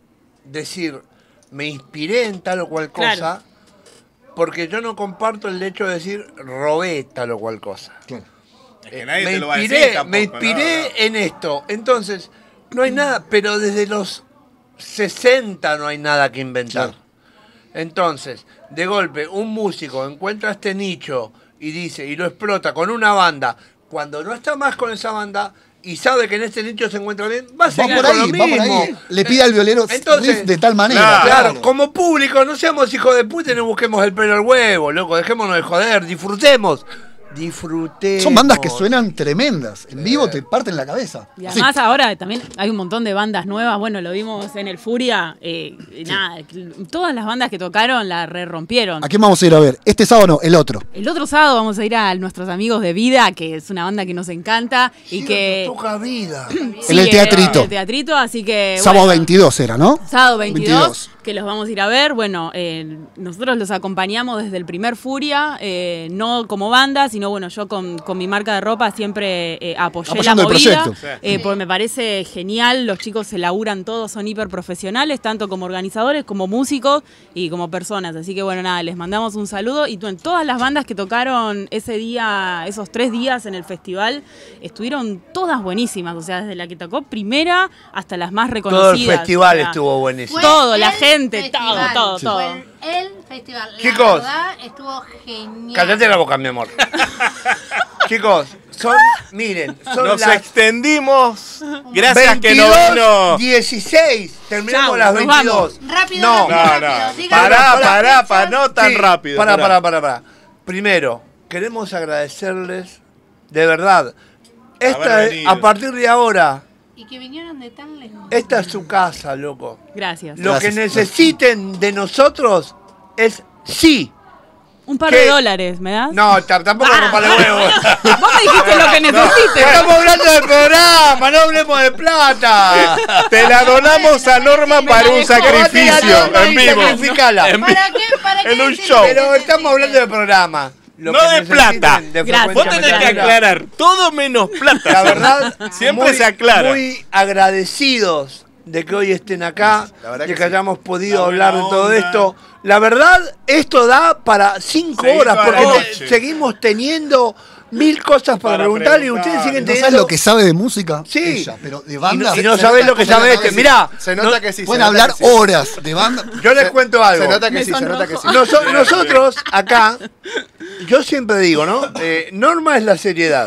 decir, me inspiré en tal o cual cosa, Claro. porque yo no comparto el hecho de decir, robé tal o cual cosa. Claro. Es que nadie me te lo va a inspiré, decir tampoco, me inspiré no, no. en esto. Entonces, no hay nada, pero desde los sesenta no hay nada que inventar. Claro. Entonces, de golpe, un músico encuentra este nicho y dice, y lo explota con una banda, cuando no está más con esa banda y sabe que en este nicho se encuentra bien, va a Va seguir por con lo ahí, va por mismo. ahí. Le pide al violero Entonces, riff de tal manera. claro, Claro, Claro. como público, no seamos hijos de puta y no busquemos el pelo al huevo, loco, dejémonos de joder, disfrutemos. Disfrutemos. Son bandas que suenan tremendas. En vivo te parten la cabeza. Y Sí. además ahora también hay un montón de bandas nuevas, bueno, lo vimos en el Furia, eh, y nada, todas las bandas que tocaron la re rompieron. ¿A quién vamos a ir a ver? Este sábado no, el otro. El otro sábado vamos a ir a nuestros amigos de Vida, que es una banda que nos encanta y Sí, que... toca vida. Sí, En el teatrito. En el teatrito, así que... Sábado bueno, veintidós era, ¿no? Sábado veintidós, veintidós. que los vamos a ir a ver. Bueno, eh, nosotros los acompañamos desde el primer Furia, eh, no como banda, sino bueno, yo con, con mi marca de ropa siempre eh, apoyé Apoyando la el movida, proyecto. eh, porque me parece genial, los chicos se laburan todos, son hiper profesionales, tanto como organizadores, como músicos y como personas. Así que bueno, nada, les mandamos un saludo y bueno, todas las bandas que tocaron ese día, esos tres días en el festival, estuvieron todas buenísimas, o sea, desde la que tocó primera hasta las más Todo reconocidas. el festival o sea, estuvo buenísimo. Fue Todo, la el gente, festival, todo, todo, fue todo. el, el festival. Chicos. La verdad, estuvo genial. Cállate la boca, mi amor. Chicos, son, miren, son Nos las extendimos. Gracias que no veintidós, vino. dieciséis. Terminamos Chau, las nos veintidós. Rápido, No, No, rápido, no. rápido. Díganos Pará, las pará, fechas. pará, no tan Sí, rápido. Pará, pará. pará, pará, pará. Primero, queremos agradecerles, de verdad. Esta, Haber venido. a partir de ahora, Y que vinieron de tan lejos. esta es su casa, loco. Gracias. Lo Gracias. que necesiten de nosotros es sí. Un par ¿Qué? de dólares, ¿me das? No, tar- tampoco Ah. rompa los huevos. Vos me dijiste lo que necesites. Estamos hablando del programa, no hablemos de plata. Te la donamos a Norma para un sacrificio en vivo. Sacrificala. En ¿Para qué? ¿Para qué En un decir show. que Pero estamos necesiten? hablando del programa. Lo No que de necesiten plata. de Gracias. Vos frecuencia tenés que metalera. aclarar todo menos plata. La verdad, siempre muy, se aclara. Muy agradecidos de que hoy estén acá, La verdad de que que sí. hayamos podido La hablar de buena todo onda. esto. La verdad, esto da para cinco Seguir horas, toda porque la te- noche. seguimos teniendo mil cosas para, Para preguntar y preguntar. ustedes siguen ¿No teniendo... sabes lo que sabe de música? Sí. Ella, pero de Y banda. no, y no Se sabés nota- lo que se sabe nota este. sí. Mirá, Se nota no- que sí. se Pueden nota hablar que sí. horas de banda. yo les Se- cuento algo. Se nota que Me sí, se nota que sí. sonrojó. Noso- nosotros acá, yo siempre digo, ¿no? Eh, Norma es la seriedad.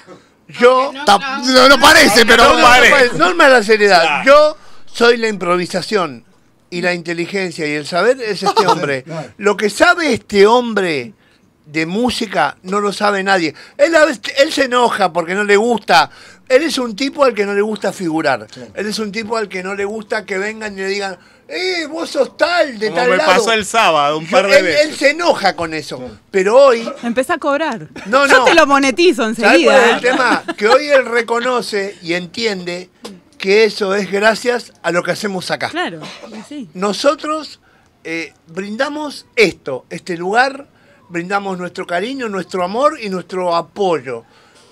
Yo... No, Ta- no. No, no parece, pero. No, no, parece. no parece. Norma es la seriedad. Claro. Yo soy la improvisación y la inteligencia y el saber es este hombre. Lo que sabe este hombre de música no lo sabe nadie. Él, a veces- él se enoja porque no le gusta. Él es un tipo al que no le gusta figurar. Él es un tipo al que no le gusta que vengan y le digan, ¡eh, vos sos tal, de Como tal me lado! pasó el sábado, un Yo- par de él, veces. él se enoja con eso. Pero hoy... Empecé a cobrar. No, Yo no. te lo monetizo ¿Sabes cuál es enseguida. el ¿eh? tema? Que hoy él reconoce y entiende que eso es gracias a lo que hacemos acá. Claro, y sí. Nosotros eh, brindamos esto, este lugar brindamos nuestro cariño, nuestro amor y nuestro apoyo.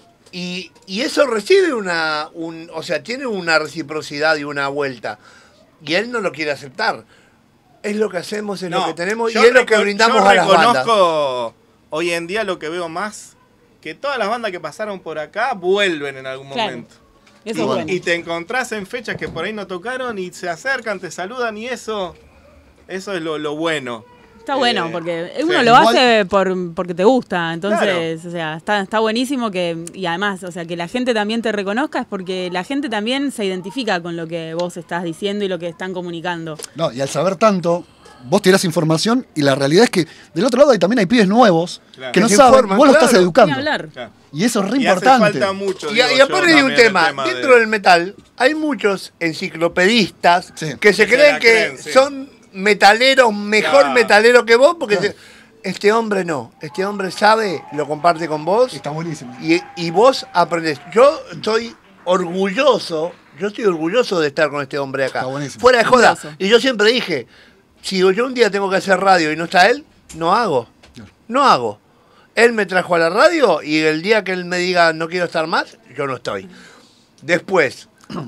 Y, y eso recibe una, un, o sea, tiene una reciprocidad y una vuelta. Y él no lo quiere aceptar. Es lo que hacemos, es No, lo que tenemos y yo es lo que reco- brindamos yo a las bandas. reconozco hoy en día lo que veo más, que todas las bandas que pasaron por acá vuelven en algún Claro. momento. Eso y, es bueno. y te encontrás en fechas que por ahí no tocaron y se acercan, te saludan y eso, eso es lo, lo bueno. Está bueno, Eh, porque sí. uno lo Igual- hace por, porque te gusta, entonces, o sea, está, está buenísimo que, y además, o sea, que la gente también te reconozca es porque la gente también se identifica con lo que vos estás diciendo y lo que están comunicando. No, y al saber tanto, vos tirás información y la realidad es que del otro lado hay, también hay pibes nuevos Claro. que no Que se saben, informan, vos lo claro. estás Ni educando. hablar. Claro. Y eso es re Y hace importante. falta mucho. Y, digo y yo, aparte hay un también el tema, de- dentro del metal hay muchos enciclopedistas Sí. que se Que se creen la que creen, sí. son metaleros, mejor Claro. metaleros que vos, porque Claro. se- este hombre no, este hombre sabe, lo comparte con vos Está buenísimo. y, y vos aprendés. Yo estoy orgulloso, yo estoy orgulloso de estar con este hombre acá. Está buenísimo. Fuera de joda. Orgulloso. Y yo siempre dije, si yo un día tengo que hacer radio y no está él, no hago. Claro. No hago. Él me trajo a la radio y el día que él me diga no quiero estar más, yo no estoy. Después.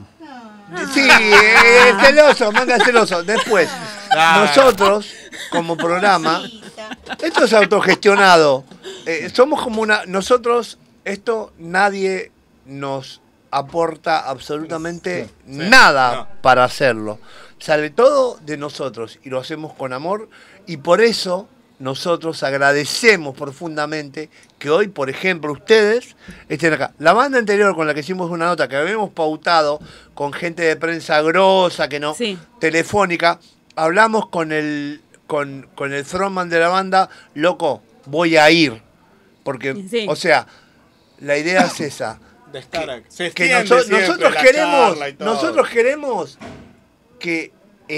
Sí, eh, celoso, manga celoso. Después, Ah. nosotros, como programa, esto es autogestionado. Eh, somos como una. Nosotros, esto nadie nos aporta absolutamente Sí. nada No. para hacerlo. Sale todo de nosotros y lo hacemos con amor y por eso nosotros agradecemos profundamente que hoy, por ejemplo, ustedes estén acá. La banda anterior con la que hicimos una nota que habíamos pautado con gente de prensa grosa, que no, Sí. telefónica, hablamos con el, con, con el frontman de la banda, loco, voy a ir. Porque, Sí. o sea, la idea es esa. De estar acá. Se Que extiende noso- siempre nosotros la queremos, charla y todo. nosotros queremos que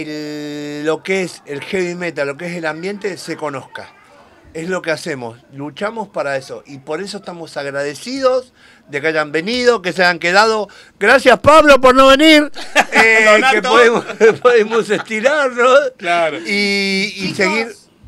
el, lo que es el heavy metal, lo que es el ambiente, se conozca. Es lo que hacemos, luchamos para eso y por eso estamos agradecidos de que hayan venido, que se hayan quedado. Gracias Pablo por no venir, eh, Donato. que podemos, podemos estirarnos Claro. y, y Chicos, seguir.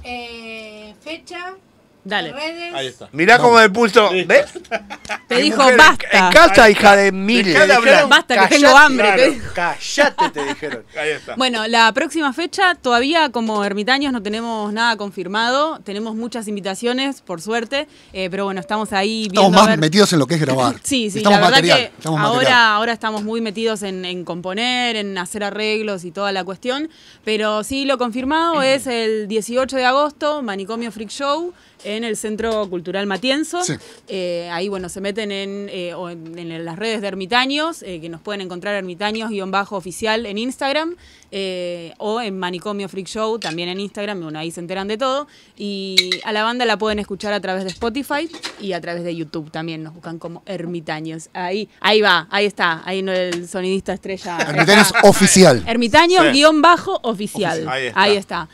eh, fecha, Dale. redes. Ahí está. Mirá cómo me puso, Listo. ¿ves? Te Mi dijo mujer en- basta. En casa, hija de mil. Dejá de hablar. Basta, que tengo hambre. claro. te dijo. Callate, te dijeron. Ahí está. Bueno, la próxima fecha todavía como ermitaños no tenemos nada confirmado. Tenemos muchas invitaciones, por suerte. eh, pero bueno, estamos ahí viendo Estamos a más ver- metidos en lo que es grabar. Sí, sí, Estamos la verdad material, que estamos ahora, material. ahora estamos muy metidos en, en componer, en hacer arreglos y toda la cuestión. Pero sí, lo confirmado es el dieciocho de agosto, Manicomio Freak Show, en el Centro Cultural Matienzo. Sí. Eh, ahí, bueno, se meten en, eh, o en, en las redes de Ermitaños, eh, que nos pueden encontrar ermitaños-oficial en Instagram, eh, o en Manicomio Freak Show, también en Instagram, bueno, ahí se enteran de todo. Y a la banda la pueden escuchar a través de Spotify y a través de YouTube también, nos buscan como Ermitaños. Ahí, ahí va, ahí está, ahí no el sonidista estrella. Ermitaños oficial. Ermitaños-oficial. Oficial. Ahí está. Ahí está.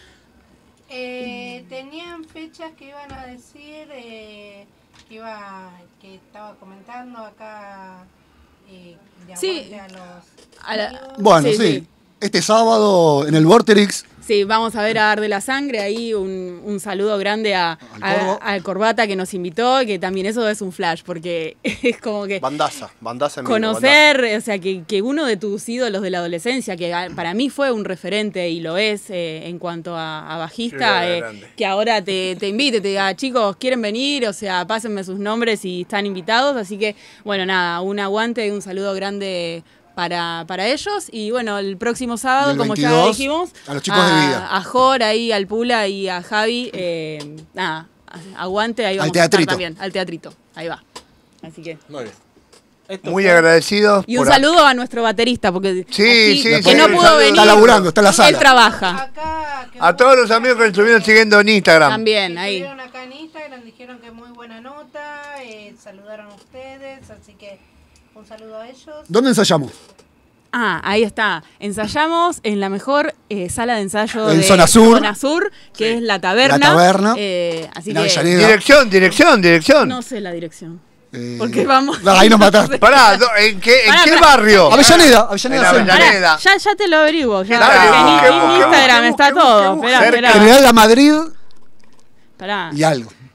Eh, tenían fechas que iban a decir, eh, que iba, que estaba comentando acá, eh, de Sí. aguante a los A la- amigos. Bueno, Sí, sí, sí. Este sábado en el Vorterix. Sí, vamos a ver a Ar de la Sangre, ahí un, un saludo grande a, Al a- Corvo. al Corbata que nos invitó, que también eso es un flash, porque es como que Bandaza, bandaza en vivo, conocer, o sea, que, que uno de tus ídolos de la adolescencia, que a- para mí fue un referente y lo es eh, en cuanto a, a bajista, Sí, eh, grande. que ahora te, te invite, te diga, chicos, ¿quieren venir? O sea, pásenme sus nombres y están invitados, así que, bueno, nada, un aguante y un saludo grande para, para ellos. Y bueno, el próximo sábado, Y el como ya veintidós, dijimos, a los chicos de Vida. a Jor, ahí, al Pula y a Javi, eh, nada, aguante, ahí Al vamos a estar teatrito. también, al teatrito, ahí va. Así que... Muy bien. Esto Muy fue- agradecidos. Y un por- saludo a nuestro baterista, porque Sí, aquí, sí, que sí, no un pudo saludo. venir. Está laburando, está en la Él sala. trabaja. Acá, que A todos los amigos que nos estuvieron siguiendo en Instagram. También, ahí. estuvieron acá en Instagram, dijeron que muy buena nota, eh, saludaron a ustedes, así que un saludo a ellos. ¿Dónde ensayamos? Ah, ahí está. Ensayamos en la mejor eh, sala de ensayo En de Zona Sur. Zona Sur, que es la taberna. La Taberna. Eh, así En que Avellaneda. Dirección, dirección, dirección. no sé la dirección. Eh, Porque vamos. no, ahí nos mataste. Pará, do- ¿en qué, en Pará, qué pará. barrio? Avellaneda, Avellaneda En Centro. Avellaneda. Pará, ya, ya te lo averiguo. Ya, Dale, en, busque, en busque, Instagram busque, está busque, todo. busque, Esperá, cerca. esperá. General La Madrid Pará. y algo.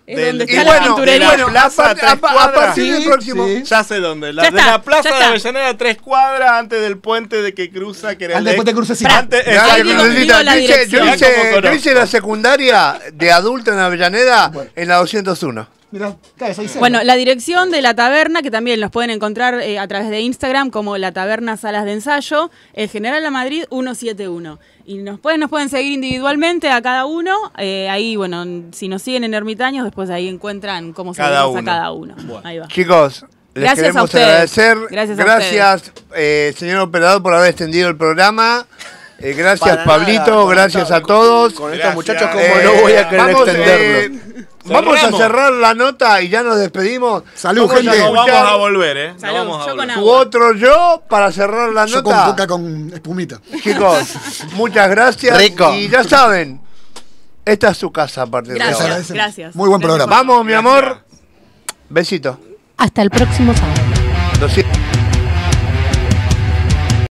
Es del- donde y está la bueno, pinturería. de la plaza a, tres a- a cuadras. partir del Sí, próximo. sí. Ya sé dónde. La, Ya de está, la plaza ya de está. Avellaneda, tres cuadras antes del puente de que cruza, que era Antes del puente Crucecito. Antes, Ya, exacto. que digo- necesita- digo la yo hice- yo dirección. hice, Ya como yo conozco. hice la secundaria de adulto en Avellaneda en la doscientos uno. Mirá, caes ahí cerca. Bueno, la dirección de la taberna, que también los pueden encontrar eh, a través de Instagram como la taberna Salas de Ensayo, el General La Madrid ciento setenta y uno. Y nos pueden, nos pueden seguir individualmente a cada uno. eh, ahí, bueno, si nos siguen en Ermitaños, después ahí encuentran cómo Cada seguimos a uno. cada uno. Ahí va. Chicos, les Gracias a queremos ustedes. agradecer. Gracias a Gracias, eh, señor operador, por haber extendido el programa. Eh, gracias, Para Pablito. nada, con gracias esta- a todos. Con estos Gracias. muchachos, como Eh, no voy a querer vamos, extenderlo. eh, vamos a Cerramos. cerrar la nota y ya nos despedimos. Salud, Vamos a gente. No vamos escuchar a volver, ¿eh? No Salud, vamos a yo con volver. agua. tu otro yo para cerrar la Yo con nota. coca con espumita. Chicos, muchas gracias. Rico. Y ya saben, esta es su casa a partir de Gracias, ahora. agradecemos. gracias. Muy buen Gracias programa. por- Vamos, mi Gracias. amor. Besito. Hasta el próximo sábado. doscientos